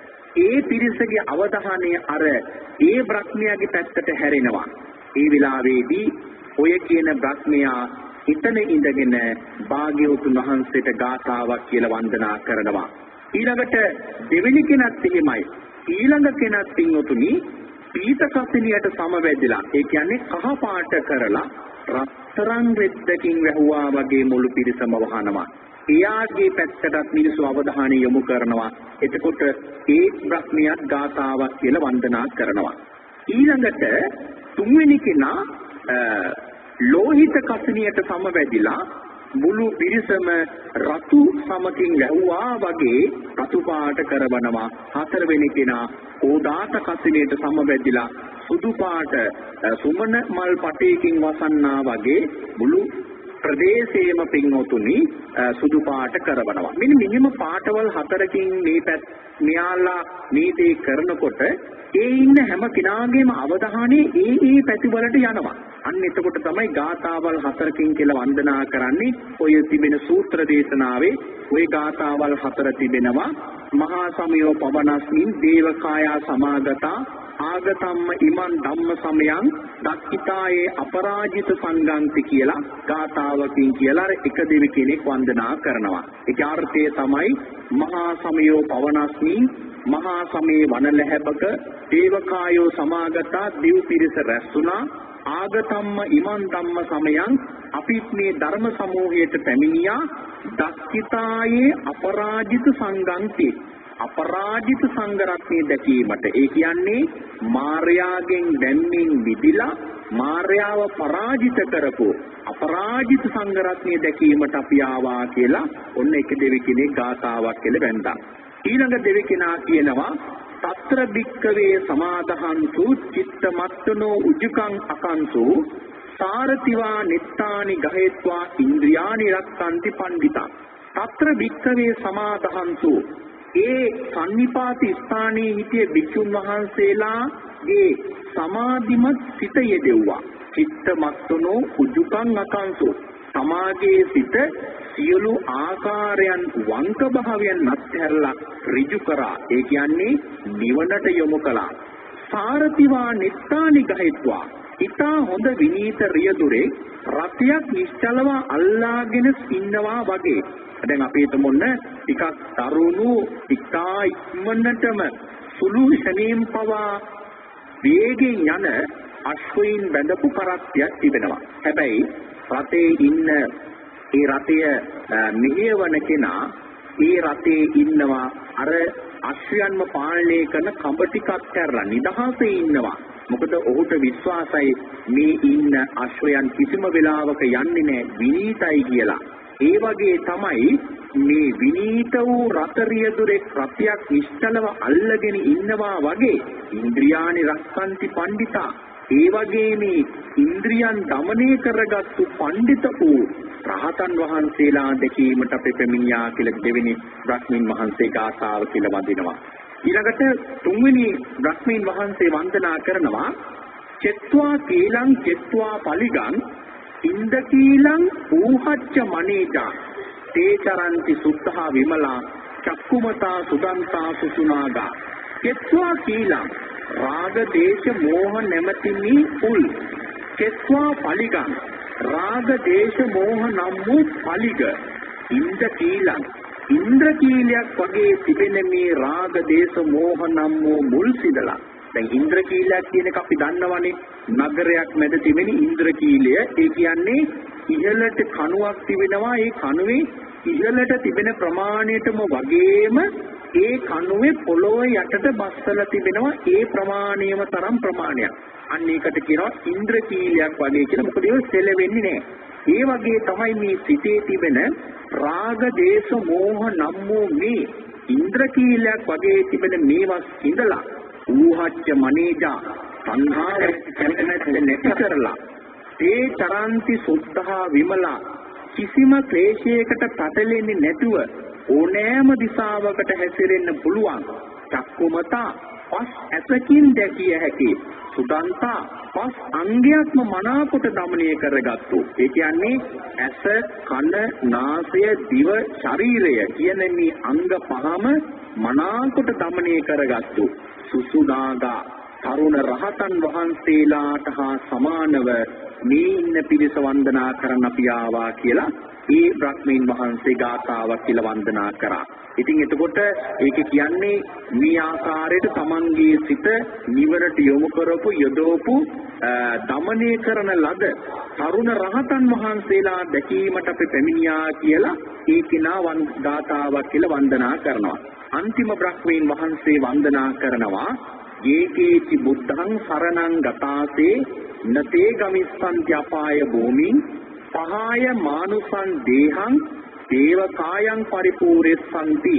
ඒ පිරිසගේ අවධානය අර ඒ බ්‍රහ්මයාගේ පැත්තට හැරෙනවා. ඒ වෙලාවේදී ඔය කියන බ්‍රහ්මයා එතන ඉඳගෙන භාග්‍යවතුන් වහන්සේට ගාථාවක් කියලා වන්දනා කරනවා. ඊළඟට දෙවෙනි කෙනත් එහෙමයි. ඊළඟ කෙනත් පින්වතුනි පීත කසිනියට සමවැදිලා ඒ කියන්නේ කහ පාට කරලා රත්තරන් රෙද්දකින් වැහුවා වගේ මුළු පිරිසම වහනවා. එයාගේ පැත්තටත් මිනිස්සු අවධානය යොමු කරනවා. එතකොට ඒ බ්‍රහ්මියත් ගාථාවක් කියලා වන්දනා කරනවා. ඊළඟට තුන්වෙනි කෙනා ලෝහිත කසිනියට සමවැදිලා මුළු පිරිසම රතු සමකින් වැහුවා වගේ රතු පාට කරවනවා. හතරවෙනි කෙනා ඕදාත කසිනියට සමවැදිලා සුදු පාට සුමන මල් පටයකින් වසන්නා වගේ මුළු ප්‍රදේශයේම පින්වතුනි සුදු පාට කරවනවා. මෙන්න මෙහිම පාටවල් හතරකින් මේ පැත් මෙයාලා මේ දේ කරනකොට ඒ ඉන්න හැම කෙනාගේම අවධානය ඒ ඒ පැතිවලට යනවා. අන්න එතකොට තමයි ගාථාවල් හතරකින් කියලා වන්දනා කරන්නේ. ඔය තිබෙන සූත්‍ර දේශනාවේ ওই ගාථාවල් හතර තිබෙනවා. මහා සමයෝ පවනස්මින් දේවකායා සමාගතා ආගතම්ම ඉමන් ධම්ම සමයං දක්ඛිතායේ අපරාජිත සංගන්ති කියලා ගාථාවකින් කියලා එක දෙවි කෙනෙක් වන්දනා කරනවා. ඒකේ අර්ථය තමයි මහා සමයෝ පවනස්මින් මහා සමේ වනලැහැබක දේවකායෝ සමාගතා දිව් පිරිස රැස්ුණා ආගතම්ම ඉමන් ධම්ම සමයං අපිත් මේ ධර්ම සමූහයට පැමිණියා දක්ඛිතායේ අපරාජිත සංගන්ති අපරාජිත සංඝරත්නය දැකීමට. ඒ කියන්නේ මාර්යාගෙන් දැම්මින් විදිලා මාර්යාව පරාජිත කරපු අපරාජිත සංඝරත්නය දැකීමට අපි ආවා කියලා ඔන්න එක දෙවි කෙනෙක් ගාථාවක් කියලා වැන්දා. ඊළඟ දෙවි කෙනා කියනවා తත්‍ර භික්ඛවේ සමාදහන්තු චිත්තමත්තනෝ උජුකං අකංසු සාරතිවා නිත්තානි ගහේत्वा ඉන්ද්‍රියානි රක්ඛන්ති පණ්ඩිතා. తත්‍ර භික්ඛවේ සමාදහන්තු ඒ සන්නිපාති ස්ථානයේ හිටිය භික්ෂුන් වහන්සේලාගේ සමාධිමත් සිත යෙදෙව්වා. චිත්තමත්තනෝ උජුකං අකංසු සමාගයේ සිත සියලු ආකාරයන් වංක භාවයන් අත්හැරලා ඍජු කරා. ඒ කියන්නේ නිවනට යොමු කළා. සාරතිවා නිත්තානි ගහේत्वा ඊතා හොඳ විනීත රියදුරේ රතියක් නිශ්චලව අල්ලාගෙන ඉන්නවා වගේ. දැන් අපි හිතමුන්න ටිකක් තරුණු ඊතා ඉක්මනටම සුළු ශනීම් පවා වේගෙන් යන අශ්වයින් බැඳපු කරත්තයක් තිබෙනවා. හැබැයි රතේ ඉන්න ඒ රතය මෙහෙවන කෙනා ඒ රතේ ඉන්නවා අර අශ්වයන්ම පාලනය කරන කඹ ටිකක් කරලා නිදහසේ ඉන්නවා. මොකද ඔහුට විශ්වාසයි මේ ඉන්න අශ්වයන් කිසිම වෙලාවක යන්නේ නැහැ විනීතයි කියලා. ඒ වගේ තමයි මේ විනීත වූ රත රියදුරේ රතයක් නිශ්චලව අල්ලගෙන ඉන්නවා වගේ ඉන්ද්‍රියානි රක්칸ති පණ්ඩිතා. ඒ වගේ මේ ඉන්ද්‍රියන් দমনය කරගත්තු පඬිත වූ රහතන් වහන්සේලා දැකීමට අපේ පැමිණියා කියලා දෙවෙනි බ්‍රහ්මීන් වහන්සේ ගාථාව කියලා වදිනවා. ඊළඟට තුන්වෙනි බ්‍රහ්මීන් වහන්සේ වන්දනා කරනවා චෙත්වා කීලං චෙත්වා පලිගං ඉන්දකීලං ඌහච්ච මනේජා තේචරන්ති සුද්ධා විමලා චක්කුමතා සුදන්තා සුසුනාගා චෙත්වා කීලං රාග දේශ මෝහ නැමැතිනි උල් චෙත්වා පලිගං රාග දේශ මෝහ නම් වූ පලිග ඉන්දකීලං ඉන්ද්‍රකීලයක් වගේ තිබෙන මේ රාග දේශ මෝහ නම් වූ මුල් සිදලා. දැන් ඉන්ද්‍රකීලයක් කියන එක අපි දන්නවනේ නගරයක් මැද තිබෙන ඉන්ද්‍රකීලය. ඒ කියන්නේ ඉහළට කණුවක් තිබෙනවා. ඒ කණුවේ ඉහළට තිබෙන ප්‍රමාණයටම වගේම ඒ කණුවේ පොළොව යටට බස්සලා තිබෙනවා ඒ ප්‍රමාණයම තරම් ප්‍රමාණයක්. අන්න ඒකට කියනවා ඉන්ද්‍රකීලයක් වගේ කියලා. මොකද ඒක සෙලවෙන්නේ නැහැ. ඒ වගේ තමයි මේ සිතේ තිබෙන රාග දේශ මෝහ නම් වූ මේ ඉන්ද්‍රකීලයක් වගේ තිබෙන මේවා සිඳලා ඌහච්ච මනේජා සංහාව කැමැත්ත නැති කරලා ඒ තරන්ති සුද්ධා විමලා කිසිම ක්ලේශයකට පැටලෙන්නේ නැතුව ඕනෑම දිශාවකට හැසිරෙන්න පුළුවන් චක්කුමතා පස් ඇසකින් දැකිය හැකි සුදන්තා පස් අංගයක්ම මනාකොට দমনය කරගත්තු. ඒ කියන්නේ ඇස කන නාසය දිව ශරීරය කියන මේ අංග පහම මනාකොට দমনය කරගත්තු සුසුදාගා තරුණ රහතන් වහන්සේලාට හා සමානව මේ ඉන්න පිරිස වන්දනා කරන්න අපි ආවා කියලා ඒ බ්‍රහ්මීන් වහන්සේ ගාථාවක් කියලා වන්දනා කරා. ඉතින් එතකොට ඒක කියන්නේ මේ ආකාරයට තමන්ගේ සිත නිවරට යොමු කරපු යොදවපු දමනය කරන ලද තරුණ රහතන් වහන්සේලා දැකීමට අපි පැමිණියා කියලා ඒ කිනා වන් ගාථාවක් කියලා වන්දනා කරනවා. අන්තිම බ්‍රහ්මීන් වහන්සේ වන්දනා කරනවා ඒකේචි බුද්ධං සරණං ගතාසේ නතේ ගමිස්සන්ති අපාය භූමින් පහාය මානුසං දේහං දේවකායං පරිපූර්ණස්සන්ති.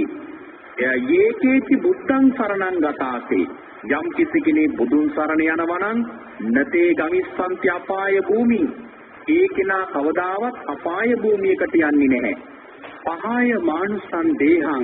ඒකේචි බුද්ධං සරණං ගතාසේ යම් කිසි කෙනෙක් බුදුන් සරණ යනවා නම් නතේ ගමිස්සන්ති අපාය භූමින් ඒ කෙනා කවදාවත් අපාය භූමියකට යන්නේ නැහැ. පහාය මානුසං දේහං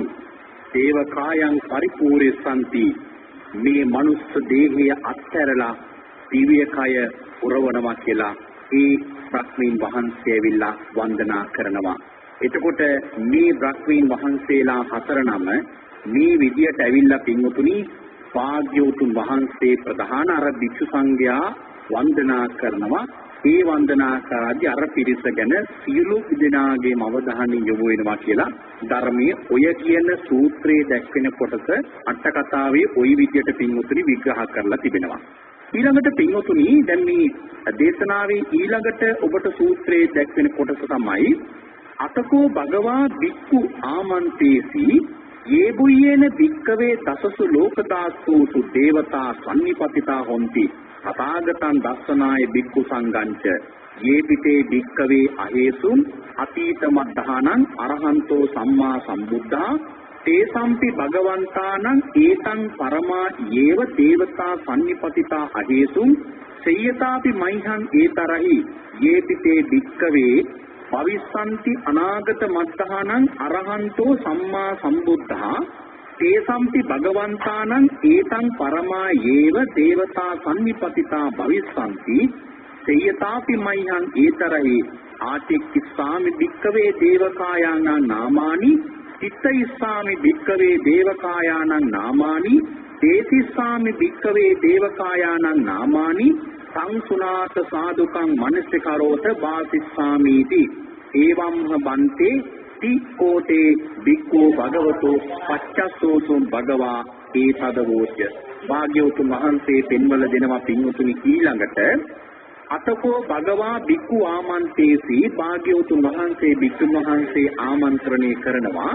දේවකායං පරිපූර්ණස්සන්ති. මේ මනුස්ස දේහය අත්හැරලා දිව්‍ය කය පුරවනවා කියලා ඒ බ්‍රහ්මීන් වහන්සේ ඇවිල්ලා වන්දනා කරනවා. එතකොට මේ බ්‍රහ්මීන් වහන්සේලා හතර නම මේ විදියට ඇවිල්ලා පින්වතුනි භාග්‍යවතුන් වහන්සේ ප්‍රධාන අර භික්ෂු සංඝයා වන්දනා කරනවා. ඒ වන්දනා කරද්දී අර පිරිස ගැන සියලු දෙනාගේම අවධානය යොමු වෙනවා කියලා ධර්මයේ ඔය කියන සූත්‍රයේ දැක්වෙන කොටස අට කතාවේ ওই විදියට පින්වතුනි විග්‍රහ කරලා තිබෙනවා. ඊළඟට පින්වතුනි දැන් මේ දේශනාවේ ඊළඟට ඔබට සූත්‍රයේ දැක්වෙන කොටස තමයි අතකෝ භගවා බික්ඛු ආමන්තේසි යේ බුයේන භික්ඛවේ දසසු ලෝකදාස්සු දේවතා සම්නිපතිතා හොಂತಿ තථාගතං දස්සනාය බික්ඛු සංඝංච යේ පිටේ භික්ඛවේ අහේසුම් අතීත මද්ධානං අරහන්තෝ සම්මා සම්බුද්ධා තේසම්පි භගවන්තානං ඒතං පරමා යේව දේවතා සම්නිපතිතා අහේසුම් සේයතාපි මයිහං ඒතරහි යේ පිටේ භික්ඛවේ භවිස්සන්ති අනාගත මත්තහනං අරහන්තෝ සම්මා සම්බුද්ධා තේසම්පි භගවන්තානං ඒතං පරමා යේව දේවතා සම්නිපතිතා භවිස්සන්ති සේයතාපි මයිහං ඒතරහි ආතික්ඛාමි භික්ඛවේ දේවකායානං නාමානි චිත්තයිස්සාමි භික්ඛවේ දේවකායානං නාමානි තේතිස්සාමි භික්ඛවේ දේවකායානං නාමානි සංසුනාත සාදුකං මනසිකරෝත වාසිස්සාමීති ඒවම්හ බන්තේ තිකෝතේ බික්ඛෝ භගවතෝ පච්චස්සෝසුම් භගවා ඒතදවෝච්‍ය. භාග්‍යවතුන් වහන්සේ පෙන්වල දෙනවා පින්වතුනි ඊළඟට අතකෝ භගවා බික්ඛු ආමන්තේසි භාග්‍යවතුන් වහන්සේ බික්ඛුන් වහන්සේ ආමන්ත්‍රණය කරනවා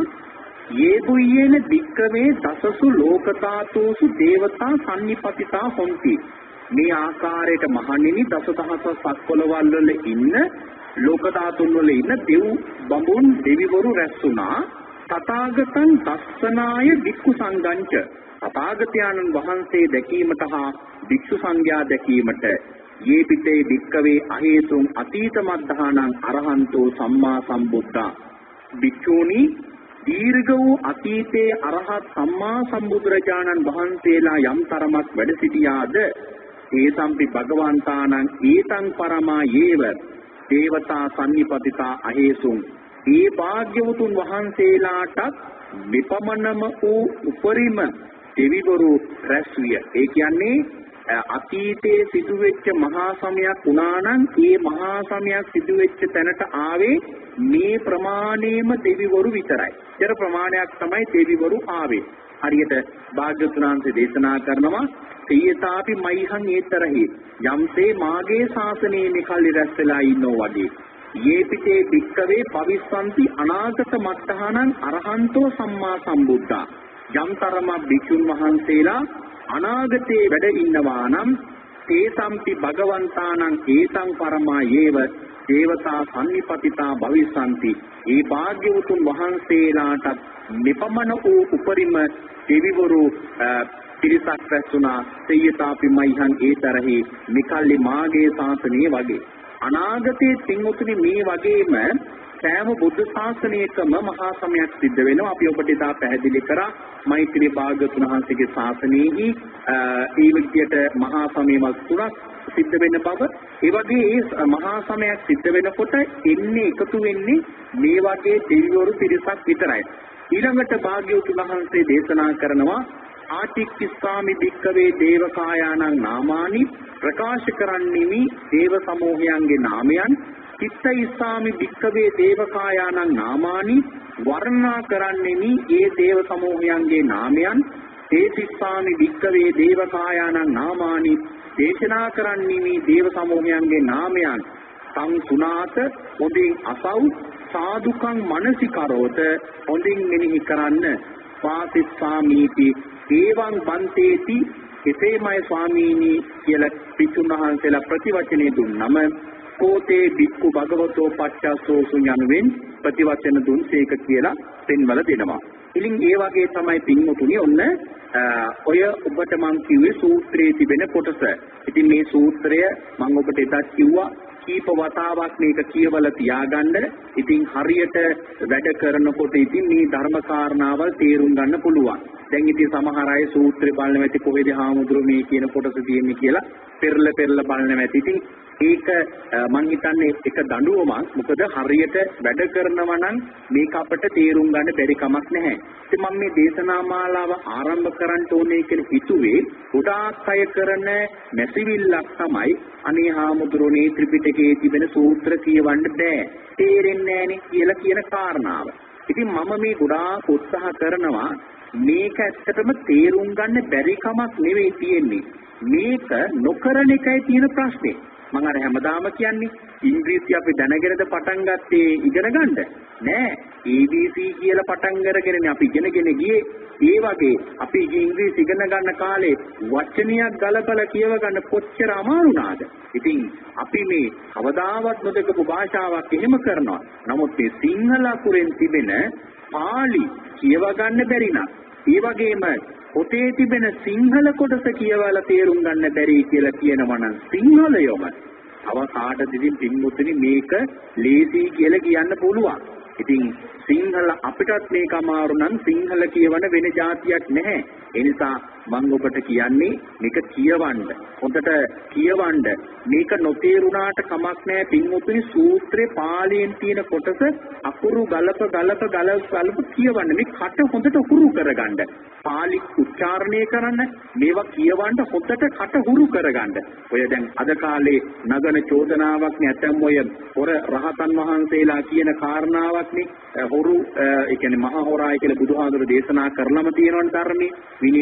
යේබුයේන බික්කවේ දසසු ලෝකතාතෝසු දේවතා සම්නිපතිතා හොಂತಿ මේ ආකාරයට මහණෙනි දසදහස සක්වලවල් වල ඉන්න ලෝක ධාතුන් වල ඉන්න දෙව් බඹුන් දෙවිවරු රැස්ුණා තථාගතං දස්සනාය භික්ඛු සංඝංච තථාගතයන්න් වහන්සේ දැකීමට හා භික්ෂු සංඝයා දැකීමට යේ පිටේ භික්කවේ අහේතුං අතීත මද්ධානං අරහන්තෝ සම්මා සම්බුද්ධා භික්ෂූනි දීර්ඝ වූ අතීතයේ අරහත් සම්මා සම්බුදුරජාණන් වහන්සේලා යම් තරමක් වැඩ සිටියාද ඒසම්පි භගවන්තානං ඊතං පරමා යේව දේවතා සම්නිපතිතා අහේසුං ඒ භාග්‍යවතුන් වහන්සේලාටත් විපමනම වූ උපරිම දෙවිවරු රැස්විය. ඒ කියන්නේ අතීතයේ සිදුවෙච්ච මහා සමයක් වුණා නම් ඒ මහා සමයක් සිදුවෙච්ච තැනට ආවේ මේ ප්‍රමාණයම දෙවිවරු විතරයි. ඒතර ප්‍රමාණයක් තමයි දෙවිවරු ආවේ. හරියට භාග්‍යවතුන් වහන්සේ දේශනා කරනවා සියතාපි මයිහං ඒතරහි යම්සේ මාගේ ශාසනයේ මෙකල්ලි රැස් වෙලා ඉන්නෝ වගේ යේ පිටේ භික්කවේ පවිස්සන්ති අනාගත මත්තහනං අරහන්තෝ සම්මා සම්බුද්ධා යම්තරම භික්ෂුන් වහන්සේලා අනාගතේ වැඩ ඉන්නවා නම් තේසම්පි භගවන්තානං ඒතං පරමා යේව දේවතා සම්නිපතිතා භවිස්සන්ති ඒ භාග්‍යවතුන් වහන්සේලාට නිපමන වූ උපරිම දෙවිවරු පිරිසක් රැස්ුණා සියතාපි මයිහං ඒතරහි නිකල්ලි මාගේ ශාසනයේ වගේ අනාගතයේ තින්වතුනි මේ වගේම සෑම බුද්ධ ශාසනයකම මහා සමයක් සිද්ධ වෙනවා. අපි ඔබට ඉතා පැහැදිලි කරා මෛත්‍රී භාග්‍යවතුන් වහන්සේගේ ශාසනයේහි ඒ විදියට මහා සමයවල් තුනක් සිද්ධ වෙන බව. ඒ වගේ ඒ මහා සමයක් සිද්ධ වෙනකොට එන්නේ එකතු වෙන්නේ මේ වගේ දෙවිවරු පිරිසක් විතරයි. ඊළඟට භාග්‍යවතුන් වහන්සේ දේශනා කරනවා ආටික්කිස්සාමි භික්කවේ දේවකායානං නාමානි ප්‍රකාශ කරන්නෙමි දේව සමූහයන්ගේ නාමයන් චිත්තයිස්සාමි භික්කවේ දේවකායානං නාමානි වර්ණනා කරන්නෙමි ඒ දේව සමූහයන්ගේ නාමයන් තේසිස්සාමි භික්කවේ දේවකායානං නාමානි දේශනා කරන්නෙමි දේව සමූහයන්ගේ නාමයන් සංසුනාත හොඳින් අසව් සාදුකං මනසිකරෝත හොඳින් මෙනෙහි කරන්න වාසිස්සාමීති ඒවං බන්තේති එසේමයි ස්වාමීනි කියලා පිටුන් වහන්සේලා ප්‍රතිවචනේ දුන්නම කෝතේ බික්කු භගවතෝ පච්චස්සෝසු යනුවෙන් ප්‍රතිවචන දුන්සේක කියලා පෙන්වල දෙනවා. ඉතින් ඒ වගේ තමයි පින්මුතුනි ඔන්න ඔය ඔබට මම කිව්වේ සූත්‍රයේ තිබෙන කොටස. ඉතින් මේ සූත්‍රය මම ඔබට එදත් කිව්වා කීප වතාවක් මේක කියවලා තියාගන්න. ඉතින් හරියට වැඩ කරනකොට ඉතින් මේ ධර්ම කාරණාවල් තේරුම් ගන්න පුළුවන්. දැන් ඉතින් සමහර අය සූත්‍රය බලන්න නැති කොහෙද හාමුදුරුවෝ මේ කියන කොටස තියෙන්නේ කියලා පෙරල පෙරල බලන්න නැති. ඉතින් ඒක මං හිතන්නේ එක දඬුවමක්. මොකද හරියට වැඩ කරනවා නම් මේක අපිට තේරුම් ගන්න බැරි කමක් නැහැ. ඉතින් මම මේ දේශනා මාලාව ආරම්භ කරන්න ඕනේ කියලා හිතුවේ ගොඩාක් අය කරන මැසිවිල්ලක් තමයි අනේ හාමුදුරුවනේ ත්‍රිපිටකයේ තිබෙන සූත්‍ර කියවන්න බෑ තේරෙන්නේ නැණි කියලා කියන කාරණාව. ඉතින් මම මේ ගොඩාක් උත්සාහ කරනවා මේක ඇත්තටම තේරුම් ගන්න බැරි කමක් නෙවෙයි තියෙන්නේ. මේක නොකරන එකයි තියෙන ප්‍රශ්නේ. මම අර හැමදාම කියන්නේ ඉංග්‍රීසි අපි දැනගෙනද පටන් ගත්තේ ඉගෙන ගන්න නෑ. A B C කියලා පටන් අරගෙන අපි ඉගෙනගෙන ගියේ. ඒ වගේ අපි ඉංග්‍රීසි ඉගෙන ගන්න කාලේ වචනයක් ගලපලා කියව ගන්න කොච්චර අමාරු නාද. ඉතින් අපි මේ කවදාවත් නොදකපු භාෂාවක් එහෙම කරනවා. නමුත් මේ සිංහල අකුරෙන් තිබෙන පාලි කියව ගන්න බැරි නම් ඒ වගේම පොතේ තිබෙන සිංහල කොටස කියවලා තේරුම් ගන්න බැරි කියලා කියනවා නම් සිංහලයම අවකාඩ දිවින් පින්මුතුනි මේක ලේසි කියලා කියන්න පුළුවන්. ඉතින් සිංහල අපිටත් මේක අමාරු නම් සිංහල කියවන වෙන જાතියක් නැහැ. ඒ නිසා මම ඔබට කියන්නේ මේක කියවන්න. හොඳට කියවන්න. මේක නොතේරුණාට කමක් නැහැ පින්මුතුනි සූත්‍රේ පාලියෙන් තියෙන කොටස අකුරු ගලප ගලප ගලප ගලප කියවන්න. මේ කට හොඳට හුරු කරගන්න. පාලි උච්චාරණය කරන්න. මේවා කියවන්න හොඳට කට හුරු කරගන්න. ඔය දැන් අද කාලේ නගන චෝදනාවක් නැත්නම් ඔය හොර රහතන් වහන්සේලා කියන කාරණාවක් නේ හොරු ඒ කියන්නේ මහා හොරායි කියලා බුදුහාමුදුරු දේශනා කරලම තියෙනවනේ ධර්මයේ විනය පිටකයේ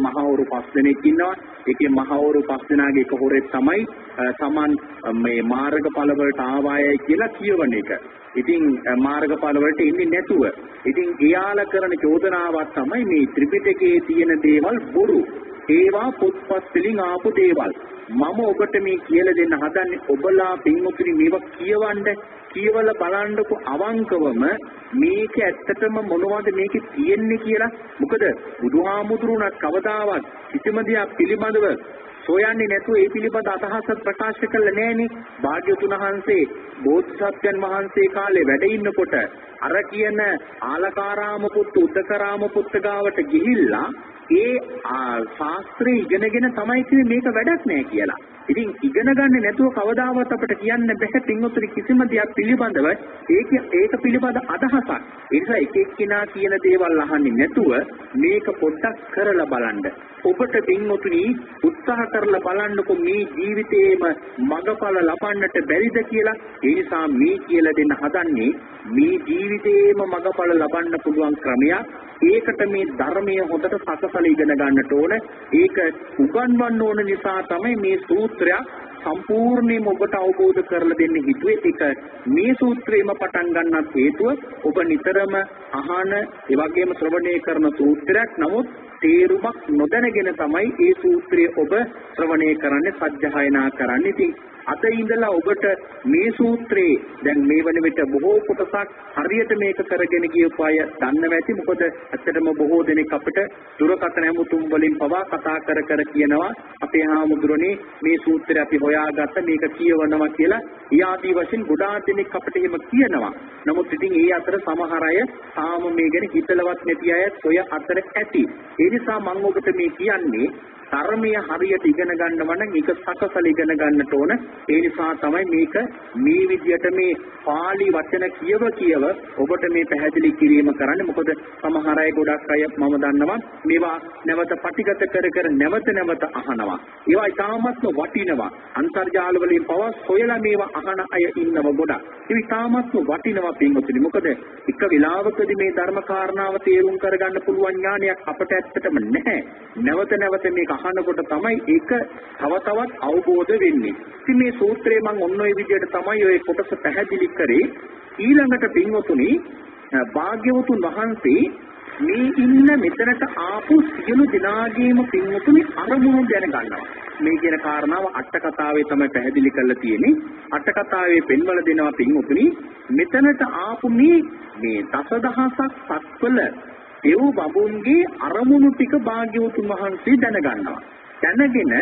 මහවරු පස් දෙනෙක් ඉන්නවා. ඒකේ මහවරු පස් දෙනාගේ එක හොරෙක් තමයි සමන් මේ මාර්ගඵල වලට ආවායයි කියලා කියවන එක. ඉතින් මාර්ගඵල වලට ඉන්නේ නැතුව. ඉතින් එයාලා කරන චෝදනාවක් තමයි මේ ත්‍රිපිටකයේ තියෙන දේවල් බොරු. ඒවා පොත්පත් වලින් ආපු දේවල්. මම ඔබට මේ කියලා දෙන්න හදන්නේ ඔබලා පින්වතුනි මේවා කියවන්න කියවලා බලන්නකො අවංකවම මේක ඇත්තටම මොනවද මේකේ තියෙන්නේ කියලා. මොකද බුදුහාමුදුරුණක් කවදාවත් කිසිම දෙයක් පිළිබඳව සොයන්නේ නැතුව ඒ පිළිබඳ අදහස ප්‍රකාශ කළේ නැහනේ. භාග්‍යවතුන් වහන්සේ බෝධිසත්වයන් වහන්සේ කාලේ වැඩ ඉන්නකොට අර කියන ආලකාරාම පුත් උද්දකරාම පුත් ගාවට ගිහිල්ලා ඒ ශාස්ත්‍රය ඉගෙනගෙන තමයි කිව්වේ මේක වැඩක් නෑ කියලා. ඉතින් ඉගෙන ගන්න නැතුව කවදාවත් අපිට කියන්න බැහැ පින්වතුනි කිසිම දෙයක් පිළිබඳව ඒක ඒක පිළිබඳ අදහසක්. ඒ නිසා එක එක්කිනා කියන දේවල් අහන්නේ නැතුව මේක පොඩ්ඩක් කරලා බලන්න. ඔබට පින්වතුනි උත්සාහ කරලා බලන්නකො මේ ජීවිතේම මගඵල ලබන්නට බැරිද කියලා. ඒ නිසා මේ කියලා දෙන්න හදන්නේ මේ ජීවිතේම මගඵල ලබන්න පුළුවන් ක්‍රමයක්. ඒකට මේ ධර්මයේ හොඳට සකසලා ඉගෙන ගන්නට ඕන. ඒක උගන්වන්න ඕන නිසා තමයි මේ සූත්‍රයක් සම්පූර්ණයෙන්ම ඔබට අවබෝධ කරලා දෙන්න හිතුවේ. ඒක මේ සූත්‍රයේම පටන් ගන්නත් හේතුව ඔබ නිතරම අහන ඒ වගේම ශ්‍රවණය කරන සූත්‍රයක්. නමුත් තේරුමක් නොදැනගෙන තමයි මේ සූත්‍රය ඔබ ශ්‍රවණය කරන්නේ සජ්ජායනා කරන්නේ. ඉතින් අද ඉඳලා ඔබට මේ සූත්‍රයේ දැන් මේ වන විට බොහෝ කොටසක් හරියට මේක කරගෙන ගියපු අය දන්නව ඇති. මොකද ඇත්තටම බොහෝ දෙනෙක් අපිට දුරකථන හැමුතුම් වලින් පවා කතා කර කර කියනවා අපේ හාමුදුරනේ මේ සූත්‍රය අපි හොයාගත්ත මේක කියවනවා කියලා. ඊආදී වශයෙන් ගොඩාක් දෙනෙක් අපිට එහෙම කියනවා. නමුත් ඉතින් ඒ අතර සමහර අය තාම මේ ගැන හිතලවත් නැති අය ඔය අතර ඇති. ඒ නිසා මම ඔබට මේ කියන්නේ ධර්මය හරියට ඉගෙන ගන්නවා නම් ඒක සකසල ඉගෙන ගන්නට ඕන. ඒ නිසා තමයි මේක මේ විදියට මේ පාලි වචන කියව කියව ඔබට මේ පැහැදිලි කිරීම කරන්නේ. මොකද සමහර අය ගොඩක් අය මම දන්නවා මේවා නැවත පටිගත කර කර නැවත නැවත අහනවා. ඒවා ඉතාමත්ම වටිනවා. අන්තර්ජාල වලින් පවා සොයලා මේවා අහන අය ඉන්නව ගොඩක්. ඒ ඉතාමත්ම වටිනවා පින්වතුනි. මොකද එක වෙලාවකදී මේ ධර්ම කාරණාව තේරුම් කරගන්න පුළුවන් ඥානයක් අපට ඇත්තටම නැහැ. නැවත නැවත මේක අහනකොට තමයි ඒක තව තවත් අවබෝධ වෙන්නේ. ඉතින් මේ සූත්‍රයේ මම ඔන්න ඔය විදිහට තමයි ඔය කොටස පැහැදිලි කරේ. ඊළඟට පින්වතුනි භාග්‍යවතුන් වහන්සේ මේ ඉන්න මෙතනට ආපු සියලු දෙනාගේම පින්වතුනි අරමුණු දැනගන්නවා. මේ කියන කාරණාව අට කතාවේ තමයි පැහැදිලි කරලා තියෙන්නේ. අට කතාවේ පෙන්වලා දෙනවා පින්වතුනි මෙතනට ආපු මේ මේ දසදහසක් සත්වල ඒව බබුන්ගේ අරමුණු ටික භාග්‍යවතුන් වහන්සේ දැනගන්නවා. දැනගෙන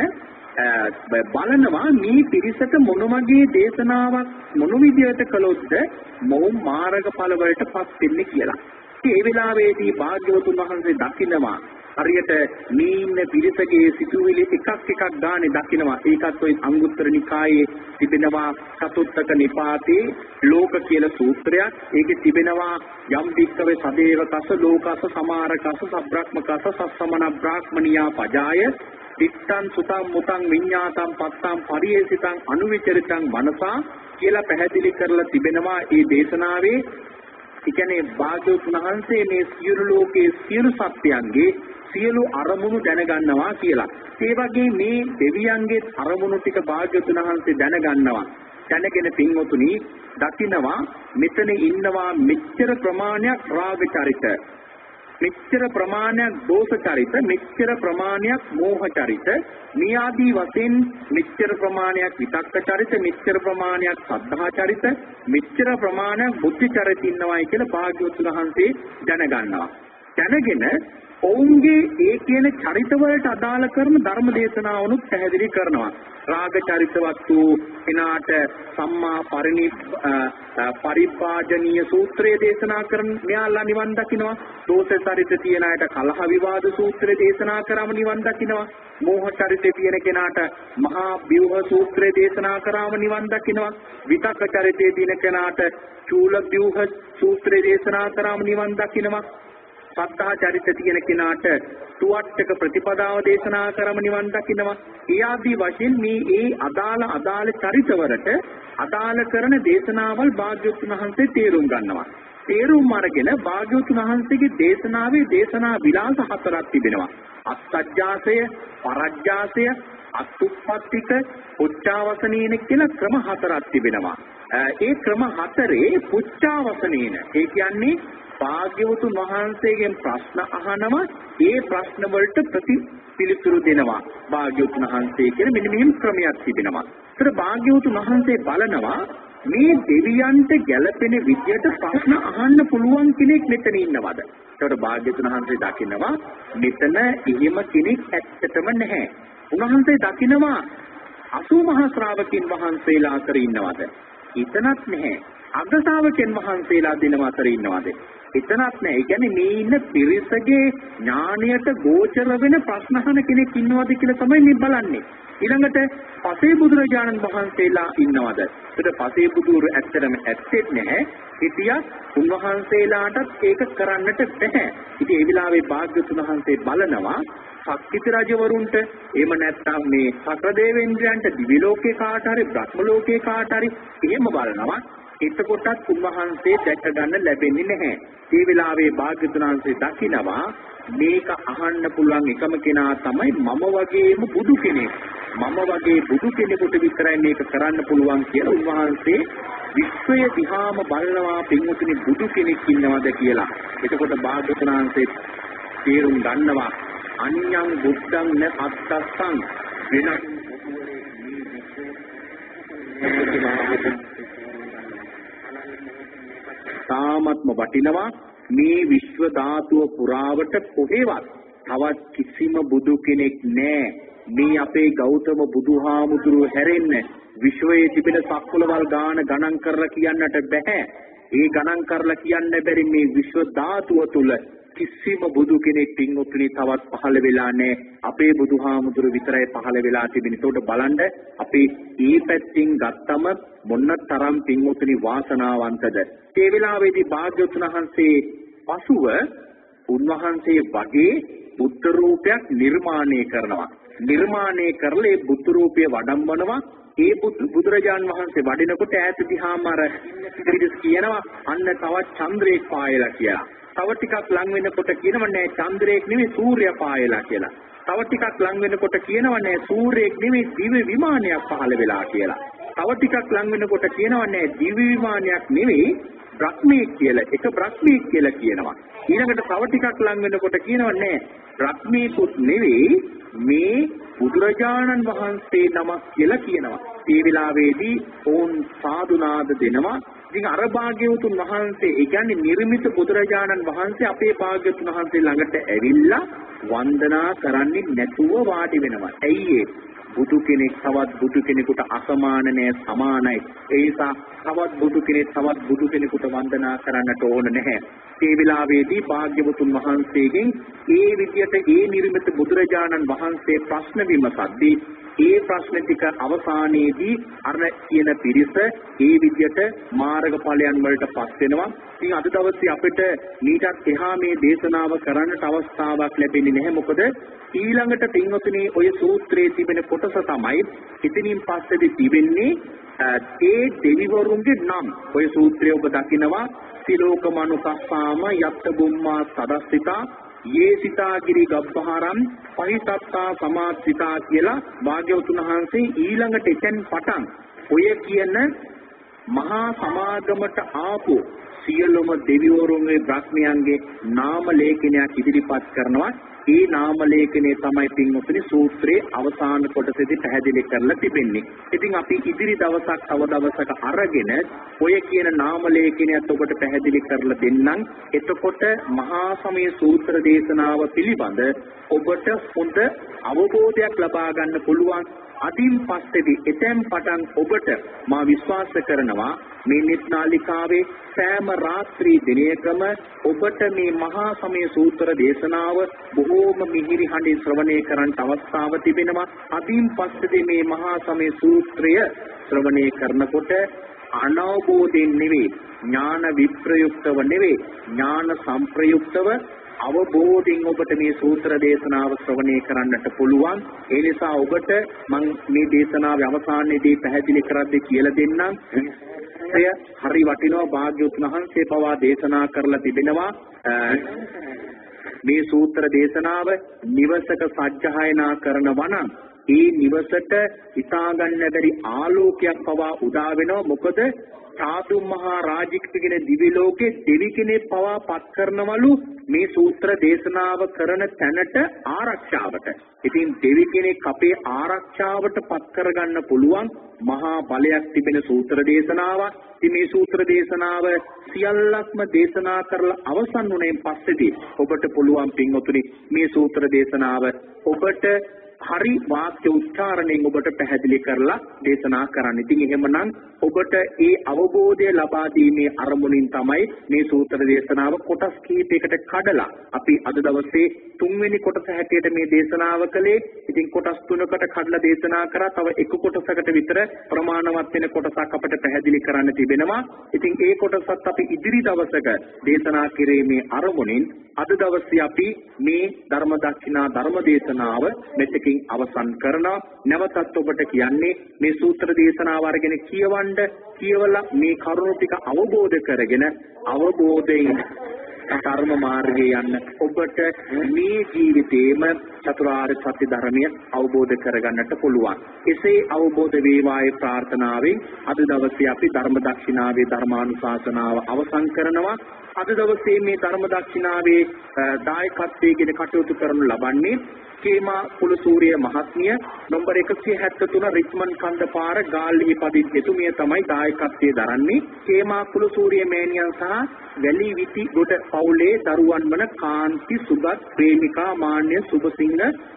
බලනවා මේ පිරිසට මොන වගේ දේශනාවක් මොන විදියට කළොත්ද මොවුන් මාර්ගඵල වලට පත් වෙන්නේ කියලා. ඒ වෙලාවේදී භාග්‍යවතුන් වහන්සේ දකිනවා හරියට මේ ඉන්න පිරිසගේ සිතුවිලි එකක් එකක් ගානේ දකිනවා. ඒකත් ඔය අංගුත්තර නිකායේ තිබෙනවා චතුත්තක නිපාතේ ලෝක කියලා සූත්‍රයක්. ඒකේ තිබෙනවා යම් වික්කවේ සදේවකස ලෝකස සමාරකස සබ්‍රක්මකස සස්සමන බ්‍රාහ්මනියා පජාය දිත්තං සුතං මුතං විඤ්ඤාතං පත්තං පරියේසිතං අනුවිචරිතං මනසා කියලා පැහැදිලි කරලා තිබෙනවා මේ දේශනාවේ. ඒ කියන්නේ භාග්‍යවතුන් වහන්සේ මේ සියලු ලෝකයේ සියලු සත්‍යයන්ගේ සියලු අරමුණු දැනගන්නවා කියලා. ඒ වගේ මේ දෙවියන්ගේ අරමුණු ටික භාග්‍යවතුන් වහන්සේ දැනගන්නවා. දැනගෙන පින්වතුනි දකින්නවා මෙතන ඉන්නවා මෙච්චර ප්‍රමාණයක් රාග චරිත, මෙච්චර ප්‍රමාණයක් දෝෂ චරිත, මෙච්චර ප්‍රමාණයක් මෝහ චරිත, මේ ආදී වශයෙන් මෙච්චර ප්‍රමාණයක් විතක්ක චරිත, මෙච්චර ප්‍රමාණයක් සද්ධා චරිත, මෙච්චර ප්‍රමාණයක් බුද්ධ චරිත ඉන්නවායි කියලා භාග්‍යවතුන් වහන්සේ දැනගන්නවා. දැනගෙන ඔවුන්ගේ ඒ කියන චරිත වලට අදාළ කරන ධර්ම දේශනාවනුත් පැහැදිලි කරනවා. රාග චරිතවත් වූ කෙනාට සම්මා පරිනි පරිපාජනීය සූත්‍රය දේශනා කරන මෙයාලා නිවන් දකින්නවා. දෝෂ චරිත තියෙන අයට කලහ විවාද සූත්‍රය දේශනා කරාම නිවන් දකින්නවා. මෝහ චරිතය තියෙන කෙනාට මහා ව්‍යුහ සූත්‍රය දේශනා කරාම නිවන් දකින්නවා. විතක්ක චරිතය තියෙන කෙනාට චූල ව්‍යුහ සූත්‍රය දේශනා කරාම නිවන් දකින්නවා. සද්ධා චරිත තියෙන කෙනාට තුවට්ටක ප්‍රතිපදාව දේශනා කරම නිවන් දකින්නවා. ඒ ආදී වශයෙන් මේ ඒ අදාළ අදාළ චරිතවලට අදාළ කරන දේශනාවල් භාග්‍යවතුන් වහන්සේ තේරුම් ගන්නවා. තේරුම් අරගෙන භාග්‍යවතුන් වහන්සේගේ දේශනාවේ දේශනා විලාස හතරක් තිබෙනවා. අස්සජ්ජාසය, පරජ්ජාසය, අත්ුප්පත්තික, පුච්චාවසනීන කියලා ක්‍රම හතරක් තිබෙනවා. ඒ ක්‍රම හතරේ පුච්චාවසනීන ඒ කියන්නේ භාග්‍යවතුන් වහන්සේගෙන් ප්‍රශ්න අහනවා, ඒ ප්‍රශ්න වලට ප්‍රති පිළිතුරු දෙනවා භාග්‍යවතුන් වහන්සේ කියන මෙන්න මෙහෙම ක්‍රමයක් තිබෙනවා. ඒතර භාග්‍යවතුන් වහන්සේ බලනවා මේ දෙවියන්ට ගැළපෙන විදියට ප්‍රශ්න අහන්න පුළුවන් කෙනෙක් මෙතන ඉන්නවද? ඒතර භාග්‍යවතුන් වහන්සේ දකිනවා මෙතන එහෙම කෙනෙක් ඇත්තටම නැහැ. උන්වහන්සේ දකිනවා අසූ මහා ශ්‍රාවකින් වහන්සේලා අතර ඉන්නවද? එතනත් නැහැ. අග ශ්‍රාවකයන් වහන්සේලා දෙනම අතර ඉන්නවද? එතනත් නැහැ. ඒ කියන්නේ මේ ඉන්න පිරිසගේ ඥාණයට ගෝචර වෙන ප්‍රශ්න අහන කෙනෙක් ඉන්නවද කියලා තමයි මේ බලන්නේ. ඊළඟට පසේ බුදුරජාණන් වහන්සේලා ඉන්නවද? ඒකට පසේ බුදුරු ඇත්තටම ඇත්තෙත් නැහැ. හිටියා උන්වහන්සේලාටත් ඒක කරන්නට බැහැ. ඉතින් ඒ විලාවේ භාග්‍යවතුන් වහන්සේ බලනවා සක්විති රජවරුන්ට එහෙම නැත්නම් මේ සතර දේවේන්ද්‍රයන්ට දිවි ලෝකේ කාට හරි බ්‍රහ්ම ලෝකේ කාට හරි එහෙම බලනවා. එතකොටත් උන්වහන්සේ දැක ගන්න ලැබෙන්නේ නැහැ. ඒ වෙලාවේ භාග්‍යවතුන් වහන්සේ දකිනවා මේක අහන්න පුළුවන් එකම කෙනා තමයි මම වගේම බුදු කෙනෙක්. මම වගේ බුදු කෙනෙකුට විතරයි මේක කරන්න පුළුවන් කියලා උන්වහන්සේ විශ්වය දිහාම බලනවා පින්වතුනි බුදු කෙනෙක් ඉන්නවද කියලා. එතකොට භාග්‍යවතුන් වහන්සේ තේරුම් ගන්නවා අඤ්ඤං බුද්ධං න අත්තස්සං වෙන තාමත්ම වටිනවා මේ විශ්ව ධාතුව පුරාවට කොහෙවත් තවත් කිසිම බුදු කෙනෙක් නැහැ. මේ අපේ ගෞතම බුදුහාමුදුරුව හැරෙන්න විශ්වයේ තිබෙන සක්වලවල් ගාන ගණන් කරලා කියන්නට බෑ. ඒ ගණන් කරලා කියන්න බැරි මේ විශ්ව ධාතුව තුල කිසිම බුදු කෙනෙක් පින්වත්නි තවත් පහළ වෙලා නැහැ. අපේ බුදුහාමුදුරුව විතරයි පහළ වෙලා තිබෙන්නේ. ඒකට බලන්න අපි මේ පැත්තෙන් ගත්තම මොන තරම් පින්වත්නි වාසනාවන්තද. ඒ වෙලාවේදී භාග්‍යවතුන් වහන්සේ පසුව උන්වහන්සේ වගේ බුද්ධ රූපයක් නිර්මාණය කරනවා. නිර්මාණය කරලා ඒ බුද්ධ රූපය වඩම්වනවා. ඒ බුදුරජාන් වහන්සේ වඩිනකොට ඈත දිහාම අර ඉදිරියට කියනවා අන්න තවත් චන්ද්‍රේක් පායලා කියලා. තව ටිකක් ලං වෙනකොට කියනවා නෑ චන්ද්‍රේක් නෙමෙයි සූර්යයා පායලා කියලා. තව ටිකක් ලං වෙනකොට කියනවා නෑ සූර්යයෙක් නෙමෙයි දිව්‍ය විමානයක් පහළ වෙලා කියලා. තව ටිකක් ලං වෙනකොට කියනවා නෑ දිව්‍ය විමානයක් නෙමෙයි බ්‍රහ්මීක් කියලා. එක බ්‍රහ්මීක් කියලා කියනවා. ඊළඟට තව ටිකක් ලං වෙනකොට කියනවා නෑ බ්‍රහ්මීකුත් නෙවෙයි මේ බුදුරජාණන් වහන්සේ නමක් කියලා කියනවා. ඒ වෙලාවේදී ඕන් සාදුනාද දෙනවා. ඉතින් අර භාග්‍යවතුන් වහන්සේ ඒ කියන්නේ නිර්මිත බුදුරජාණන් වහන්සේ අපේ භාග්‍යවතුන් වහන්සේ ළඟට ඇවිල්ලා වන්දනා කරන්නේ නැතුව වාඩි වෙනවා. ඇයි ඒ? බුදු කෙනෙක් තවත් බුදු කෙනෙකුට අසමාන නෑ සමානයි. ඒ නිසා තවත් බුදු කෙනෙක් තවත් බුදු කෙනෙකුට වන්දනා කරන්නට ඕන නැහැ. ඒ වෙලාවේදී භාග්‍යවතුන් වහන්සේගෙන් ඒ විදියට ඒ නිර්මිත බුදුරජාණන් වහන්සේ ප්‍රශ්න විමසද්දී ඒ ප්‍රශ්න ටික අවසානයේදී අර කියන පිරිස ඒ විදියට මාර්ගඵලයන් වලට පස් වෙනවා. ඉතින් අද දවසේ අපිට ඊටත් එහා මේ දේශනාව කරන්නට අවස්ථාවක් ලැබෙන්නේ නැහැ. මොකද ඊළඟට පින්වතුනි ඔය සූත්‍රයේ තිබෙන කොටස තමයි ඉතිනින් පස්සේදී තිබෙන්නේ ඒ දෙවිවරුන්ගේ නම්. ඔය සූත්‍රය ඔබ දකිනවා සිලෝක මනුසස්සාම යත්ත බුම්මා සදස්සිතා යේසිතාගිරි ගබ්බහාරම් පහිතත්තා සමාත්සිතා කියලා භාග්‍යවතුන් වහන්සේ ඊළඟට එතෙන් පටන් ඔය කියන මහා සමාගමට ආපු සියලුම දෙවිවරුන්ගේ බ්‍රහ්මයන්ගේ නාම ලේඛනයක් ඉදිරිපත් කරනවා. ඒ නාම ලේඛනය තමයි පින්වතුනි සූත්‍රයේ අවසාන කොටසේදී පැහැදිලි කරලා තිබෙන්නේ. ඉතින් අපි ඉදිරි දවසක් තව දවසක අරගෙන ඔය කියන නාම ලේඛනයත් ඔබට පැහැදිලි කරලා දෙන්නම්. එතකොට මහා සමය සූත්‍ර දේශනාව පිළිබඳ ඔබට හොඳ අවබෝධයක් ලබා ගන්න පුළුවන්. අදින් පස්සේදී එතෙන් පටන් ඔබට මා විශ්වාස කරනවා මේ නිත් නාලිකාවේ සෑම රාත්‍රී දිනයකම ඔබට මේ මහා සමය සූත්‍ර දේශනාව බොහෝම මිහිරි හඬින් ශ්‍රවණය කරන්න අවස්ථාව තිබෙනවා. අදින් පස්සේදී මේ මහා සමය සූත්‍රය ශ්‍රවණය කරනකොට අනවබෝධයෙන් නෙවෙයි ඥාන විප්‍රයුක්තව නෙවෙයි ඥාන සංප්‍රයුක්තව අවබෝධයෙන් ඔබට මේ සූත්‍ර දේශනාව ශ්‍රවණය කරන්නට පුළුවන්. ඒ නිසා ඔබට මම මේ දේශනාවේ අවසානයේදී පැහැදිලි කරද්දී කියලා දෙන්නම්. එය හරි වටිනවා. භාග්‍යවතුන් වහන්සේ පවා දේශනා කරලා තිබෙනවා. මේ සූත්‍ර දේශනාව නිවසක සජ්ජායනා කරනවා නම් ඒ නිවසට හිතා ගන්න බැරි ආලෝකයක් පවා උදා වෙනවා. මොකද චාතු මහා රාජිකගෙන දිවි ලෝකේ දෙවි කෙනෙක් පවා පත් කරනවලු මේ සූත්‍ර දේශනාව කරන තැනට ආරක්ෂාවට. ඉතින් දෙවි කෙනෙක් අපේ ආරක්ෂාවට පත් කරගන්න පුළුවන් මහා බලයක් තිබෙන සූත්‍ර දේශනාවක්. ඉතින් මේ සූත්‍ර දේශනාව සියල්ලක්ම දේශනා කරලා අවසන් වුණෙන් පස්සේදී ඔබට පුළුවන් පින්වතුනි මේ සූත්‍ර දේශනාව ඔබට හරි වාක්‍ය උච්චාරණයෙන් ඔබට පැහැදිලි කරලා දේශනා කරන්න. ඉතින් එහෙමනම් ඔබට ඒ අවබෝධය ලබා දීමේ අරමුණින් තමයි මේ සූත්‍ර දේශනාව කොටස් කිහිපයකට කඩලා අපි අද දවසේ තුන්වෙනි කොටස හැටියට මේ දේශනාව කළේ. ඉතින් කොටස් තුනකට කඩලා දේශනා කරා. තව එක කොටසකට විතර ප්‍රමාණවත් වෙන කොටසක් අපිට පැහැදිලි කරන්න තිබෙනවා. ඉතින් ඒ කොටසත් අපි ඉදිරි දවසක දේශනා කිරීමේ අරමුණින් අද දවසේ අපි මේ ධර්ම දක්ෂිනා ධර්ම දේශනාව මෙතකින් අවසන් කරනවා. නැවතත් ඔබට කියන්නේ මේ සූත්‍ර දේශනාව අරගෙන කියවන්න කියවලා මේ කරුණු ටික අවබෝධ කරගෙන අවබෝධයෙන් ධර්ම මාර්ගයේ යන්න ඔබට මේ ජීවිතේම චතුරාර්ය සත්‍ය ධර්මය අවබෝධ කරගන්නට පුළුවන්. එසේ අවබෝධ වේවායේ ප්‍රාර්ථනාවෙන් අද දවසේ අපි ධර්ම දක්ෂිනාවේ ධර්මානුශාසනාව අවසන් කරනවා. අද දවසේ මේ ධර්ම දක්ෂිනාවේ දායකත්වයෙන් කටයුතු කරනු ලබන්නේ කේමා කුලසූරිය මහත්මිය නම්බර එකසිය හැත්තෑ තුන රිච්මන්ඩ් කන්ද පාර ගාල්ලි පදිත් එතුමිය තමයි දායකත්වයේ දරන්නේ. කේමා කුලසූරිය මෑණියන් සහ වැලි විති ගොඩ පවුලේ දරුවන් වන කාන්ති සුගත් ප්‍රේමිකා මාන්‍ය සුබසිංහ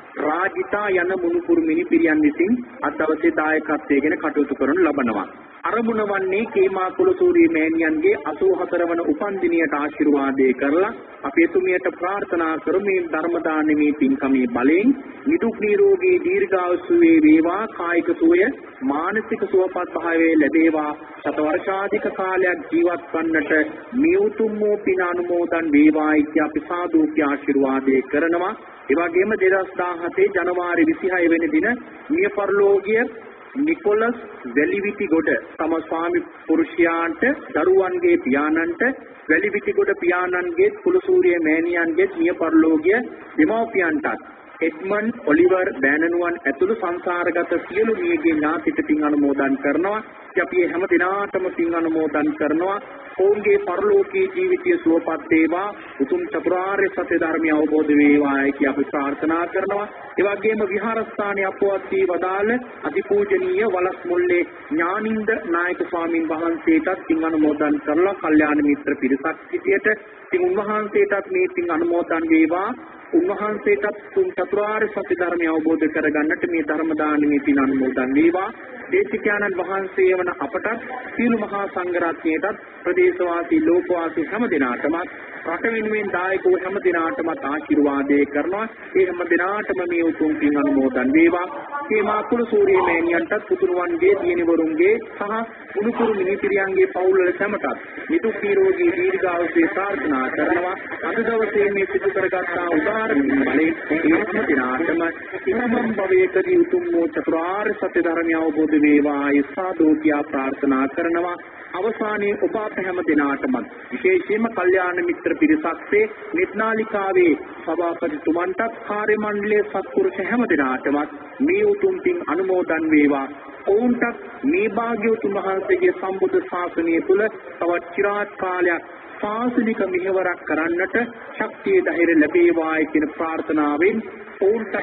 රාජිතා යන මුණුපුරු මිනිපිරියන් විසින් අද දවසේ දායකත්වයෙන් කටයුතු කරනු ලබනවා. අරමුණ වන්නේ කේමා කුලසූරිය මෑණියන්ගේ අසූ හතර වන උපන්දිනයට ආශිර්වාදේ කරලා අපි එතුමියට ප්‍රාර්ථනා කරමු මේ ධර්ම දානමේ පින්කමේ බලයෙන් නිදුක් නිරෝගී දීර්ඝායුෂ වේවා, කායික සුවය මානසික සුවපත් භාවය ලැබේවා, සත වර්ෂාධික කාලයක් ජීවත් වන්නට මේ උතුම් වූ පින අනුමෝදන් වේවායි කිය අපි සාදු ආශිර්වාදේ කරනවා. ඒ වගේම දෙදහස් දාහතේ ජනවාරි විසිහය වෙනි දින මිය පරලෝකීය නිකොලස් වැලිවිතිගොඩ තම ස්වාමි පුරුෂයාන්ට දරුවන්ගේ පියාණන්ට වැලිවිතිගොඩ පියාණන්ගේ කුලසූරිය මෑණියන්ගේ මිය පරලෝකීය දෙමව්පියන්ටත් එඩ්මන්ඩ් ඔලිවර් බෑනනුවන් ඇතුළු සංසාරගත සියලු මියගේ ඥාතිට පින් අනුමෝදන් කරනවා. අපි හැම දිනාටම පින් අනුමෝදන් කරනවා. ඔවුන්ගේ පරලෝකීය ජීවිතය සුවපත් වේවා, උතුම් චතුරාර්ය සත්‍ය ධර්මය අවබෝධ වේවායි කියලා අපි ප්‍රාර්ථනා කරනවා. ඒ වගේම විහාරස්ථානයේ අපවත් වී වදාළ අතිපූජනීය වලස් මුල්ලේ ඥානින්ද නායක ස්වාමින් වහන්සේටත් පින් අනුමෝදන් කරලා කල්යාණ මිත්‍ර පිරිසක් සිටියට පින් උන්වහන්සේටත් මේ පින් අනුමෝදන් වේවා. උන්වහන්සේටත් තුන් චතුරාර්ය සත්‍ය ධර්මය අවබෝධ කරගන්නට මේ ධර්ම දානමේ පින් අනුමෝදන් වේවා. දේශිකානන් වහන්සේ වන අපට සීල මහා සංඝරත්නයටත් ප්‍රදේශවාසී ලෝකවාසී හැම දිනාටම රට වෙනුවෙන් දායක වූ හැම දිනාටම ආශිර්වාදේ කරනවා. ඒ හැම දිනාටම මේ උතුම් පින් අනුමෝදන් වේවා. මේ මාකුළු සූරිය මෑණියන්ටත් පුතුණුවන්ගේ දියණිවරුන්ගේ සහ මුණුපුරු මිනිපිරියන්ගේ පවුල් වල සැමටත් නිදුක් නිරෝගී දීර්ඝායුෂ ප්‍රාර්ථනා කරනවා. අද දවසේ මේ සිදු කරගත්තා උදාර බලේ ඒ හැම දිනාටම ඉමම් භවයකදී උතුම් වූ චතුරාර්ය සත්‍ය ධර්මය අවබෝධ වේවා ඒ සාදු කියා ප්‍රාර්ථනා කරනවා. අවසානයේ ඔබ අප හැම දිනාටම විශේෂයෙන්ම කල්යාණ මිත්‍ර පිරිසක්සේ නිත්නාලිකාවේ සභාපතිතුමන්ටත් කාර්ය මණ්ඩලයේ සත්පුරුෂ හැම දිනාටම මේ උතුම් පින් අනුමෝදන් වේවා. ඔවුන්ටත් මේ භාග්‍යවතුන් වහන්සේගේ සම්බුද්ධ ශාසනය තුල තවත් চিරාත් කාලයක් ශාසනික මෙහෙවරක් කරන්නට ශක්තිය ධෛර්ය ලැබේවායි කියන ප්‍රාර්ථනාවෙන් ඔවුන්ට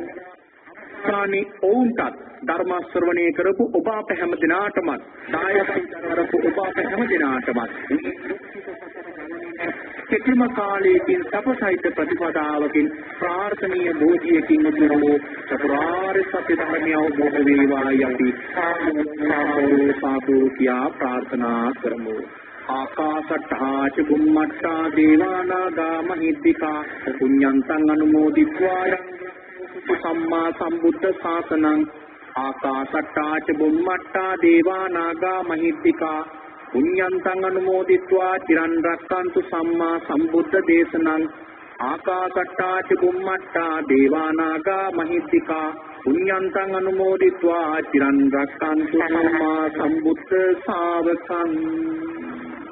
සානි ඔවුන්ට ධර්ම ශ්‍රවණය කරපු ඔබ අප හැම දිනාටම දායකත්වයෙන් කරපු ඔබ අප හැම දිනාටම කෙටිම කාලයකින් තපසහිත ප්‍රතිපදාවකින් ප්‍රාර්ථනීය බෝධියකින් උතුරු චතුරාර්ය සත්‍ය ධර්මය අවබෝධ වේවායි අපි සාදු කියා ප්‍රාර්ථනා කරමු. ආකාශට්ඨා ච බුම්මට්ඨා දේවානාගා මහිද්దికා පුඤ්ඤන්තං අනුමෝදිत्वा සම්මා සම්බුද්ධ ශාසනං ආකාශට්ඨා ච බුම්මට්ඨා දේවානාගා මහිද්దికා පුඤ්ඤන්තං අනුමෝදිत्वा චිරන් රක්칸තු සම්මා සම්බුද්ධ දේශනං ආකාසට්ටා ච බුම්මට්ටා දේවානාගා මහිද්దికා පුඤ්ඤන්තං අනුමෝදිत्वा චිරන් රක්ඛන්තු සම්මා සම්බුද්ධ ශාවකං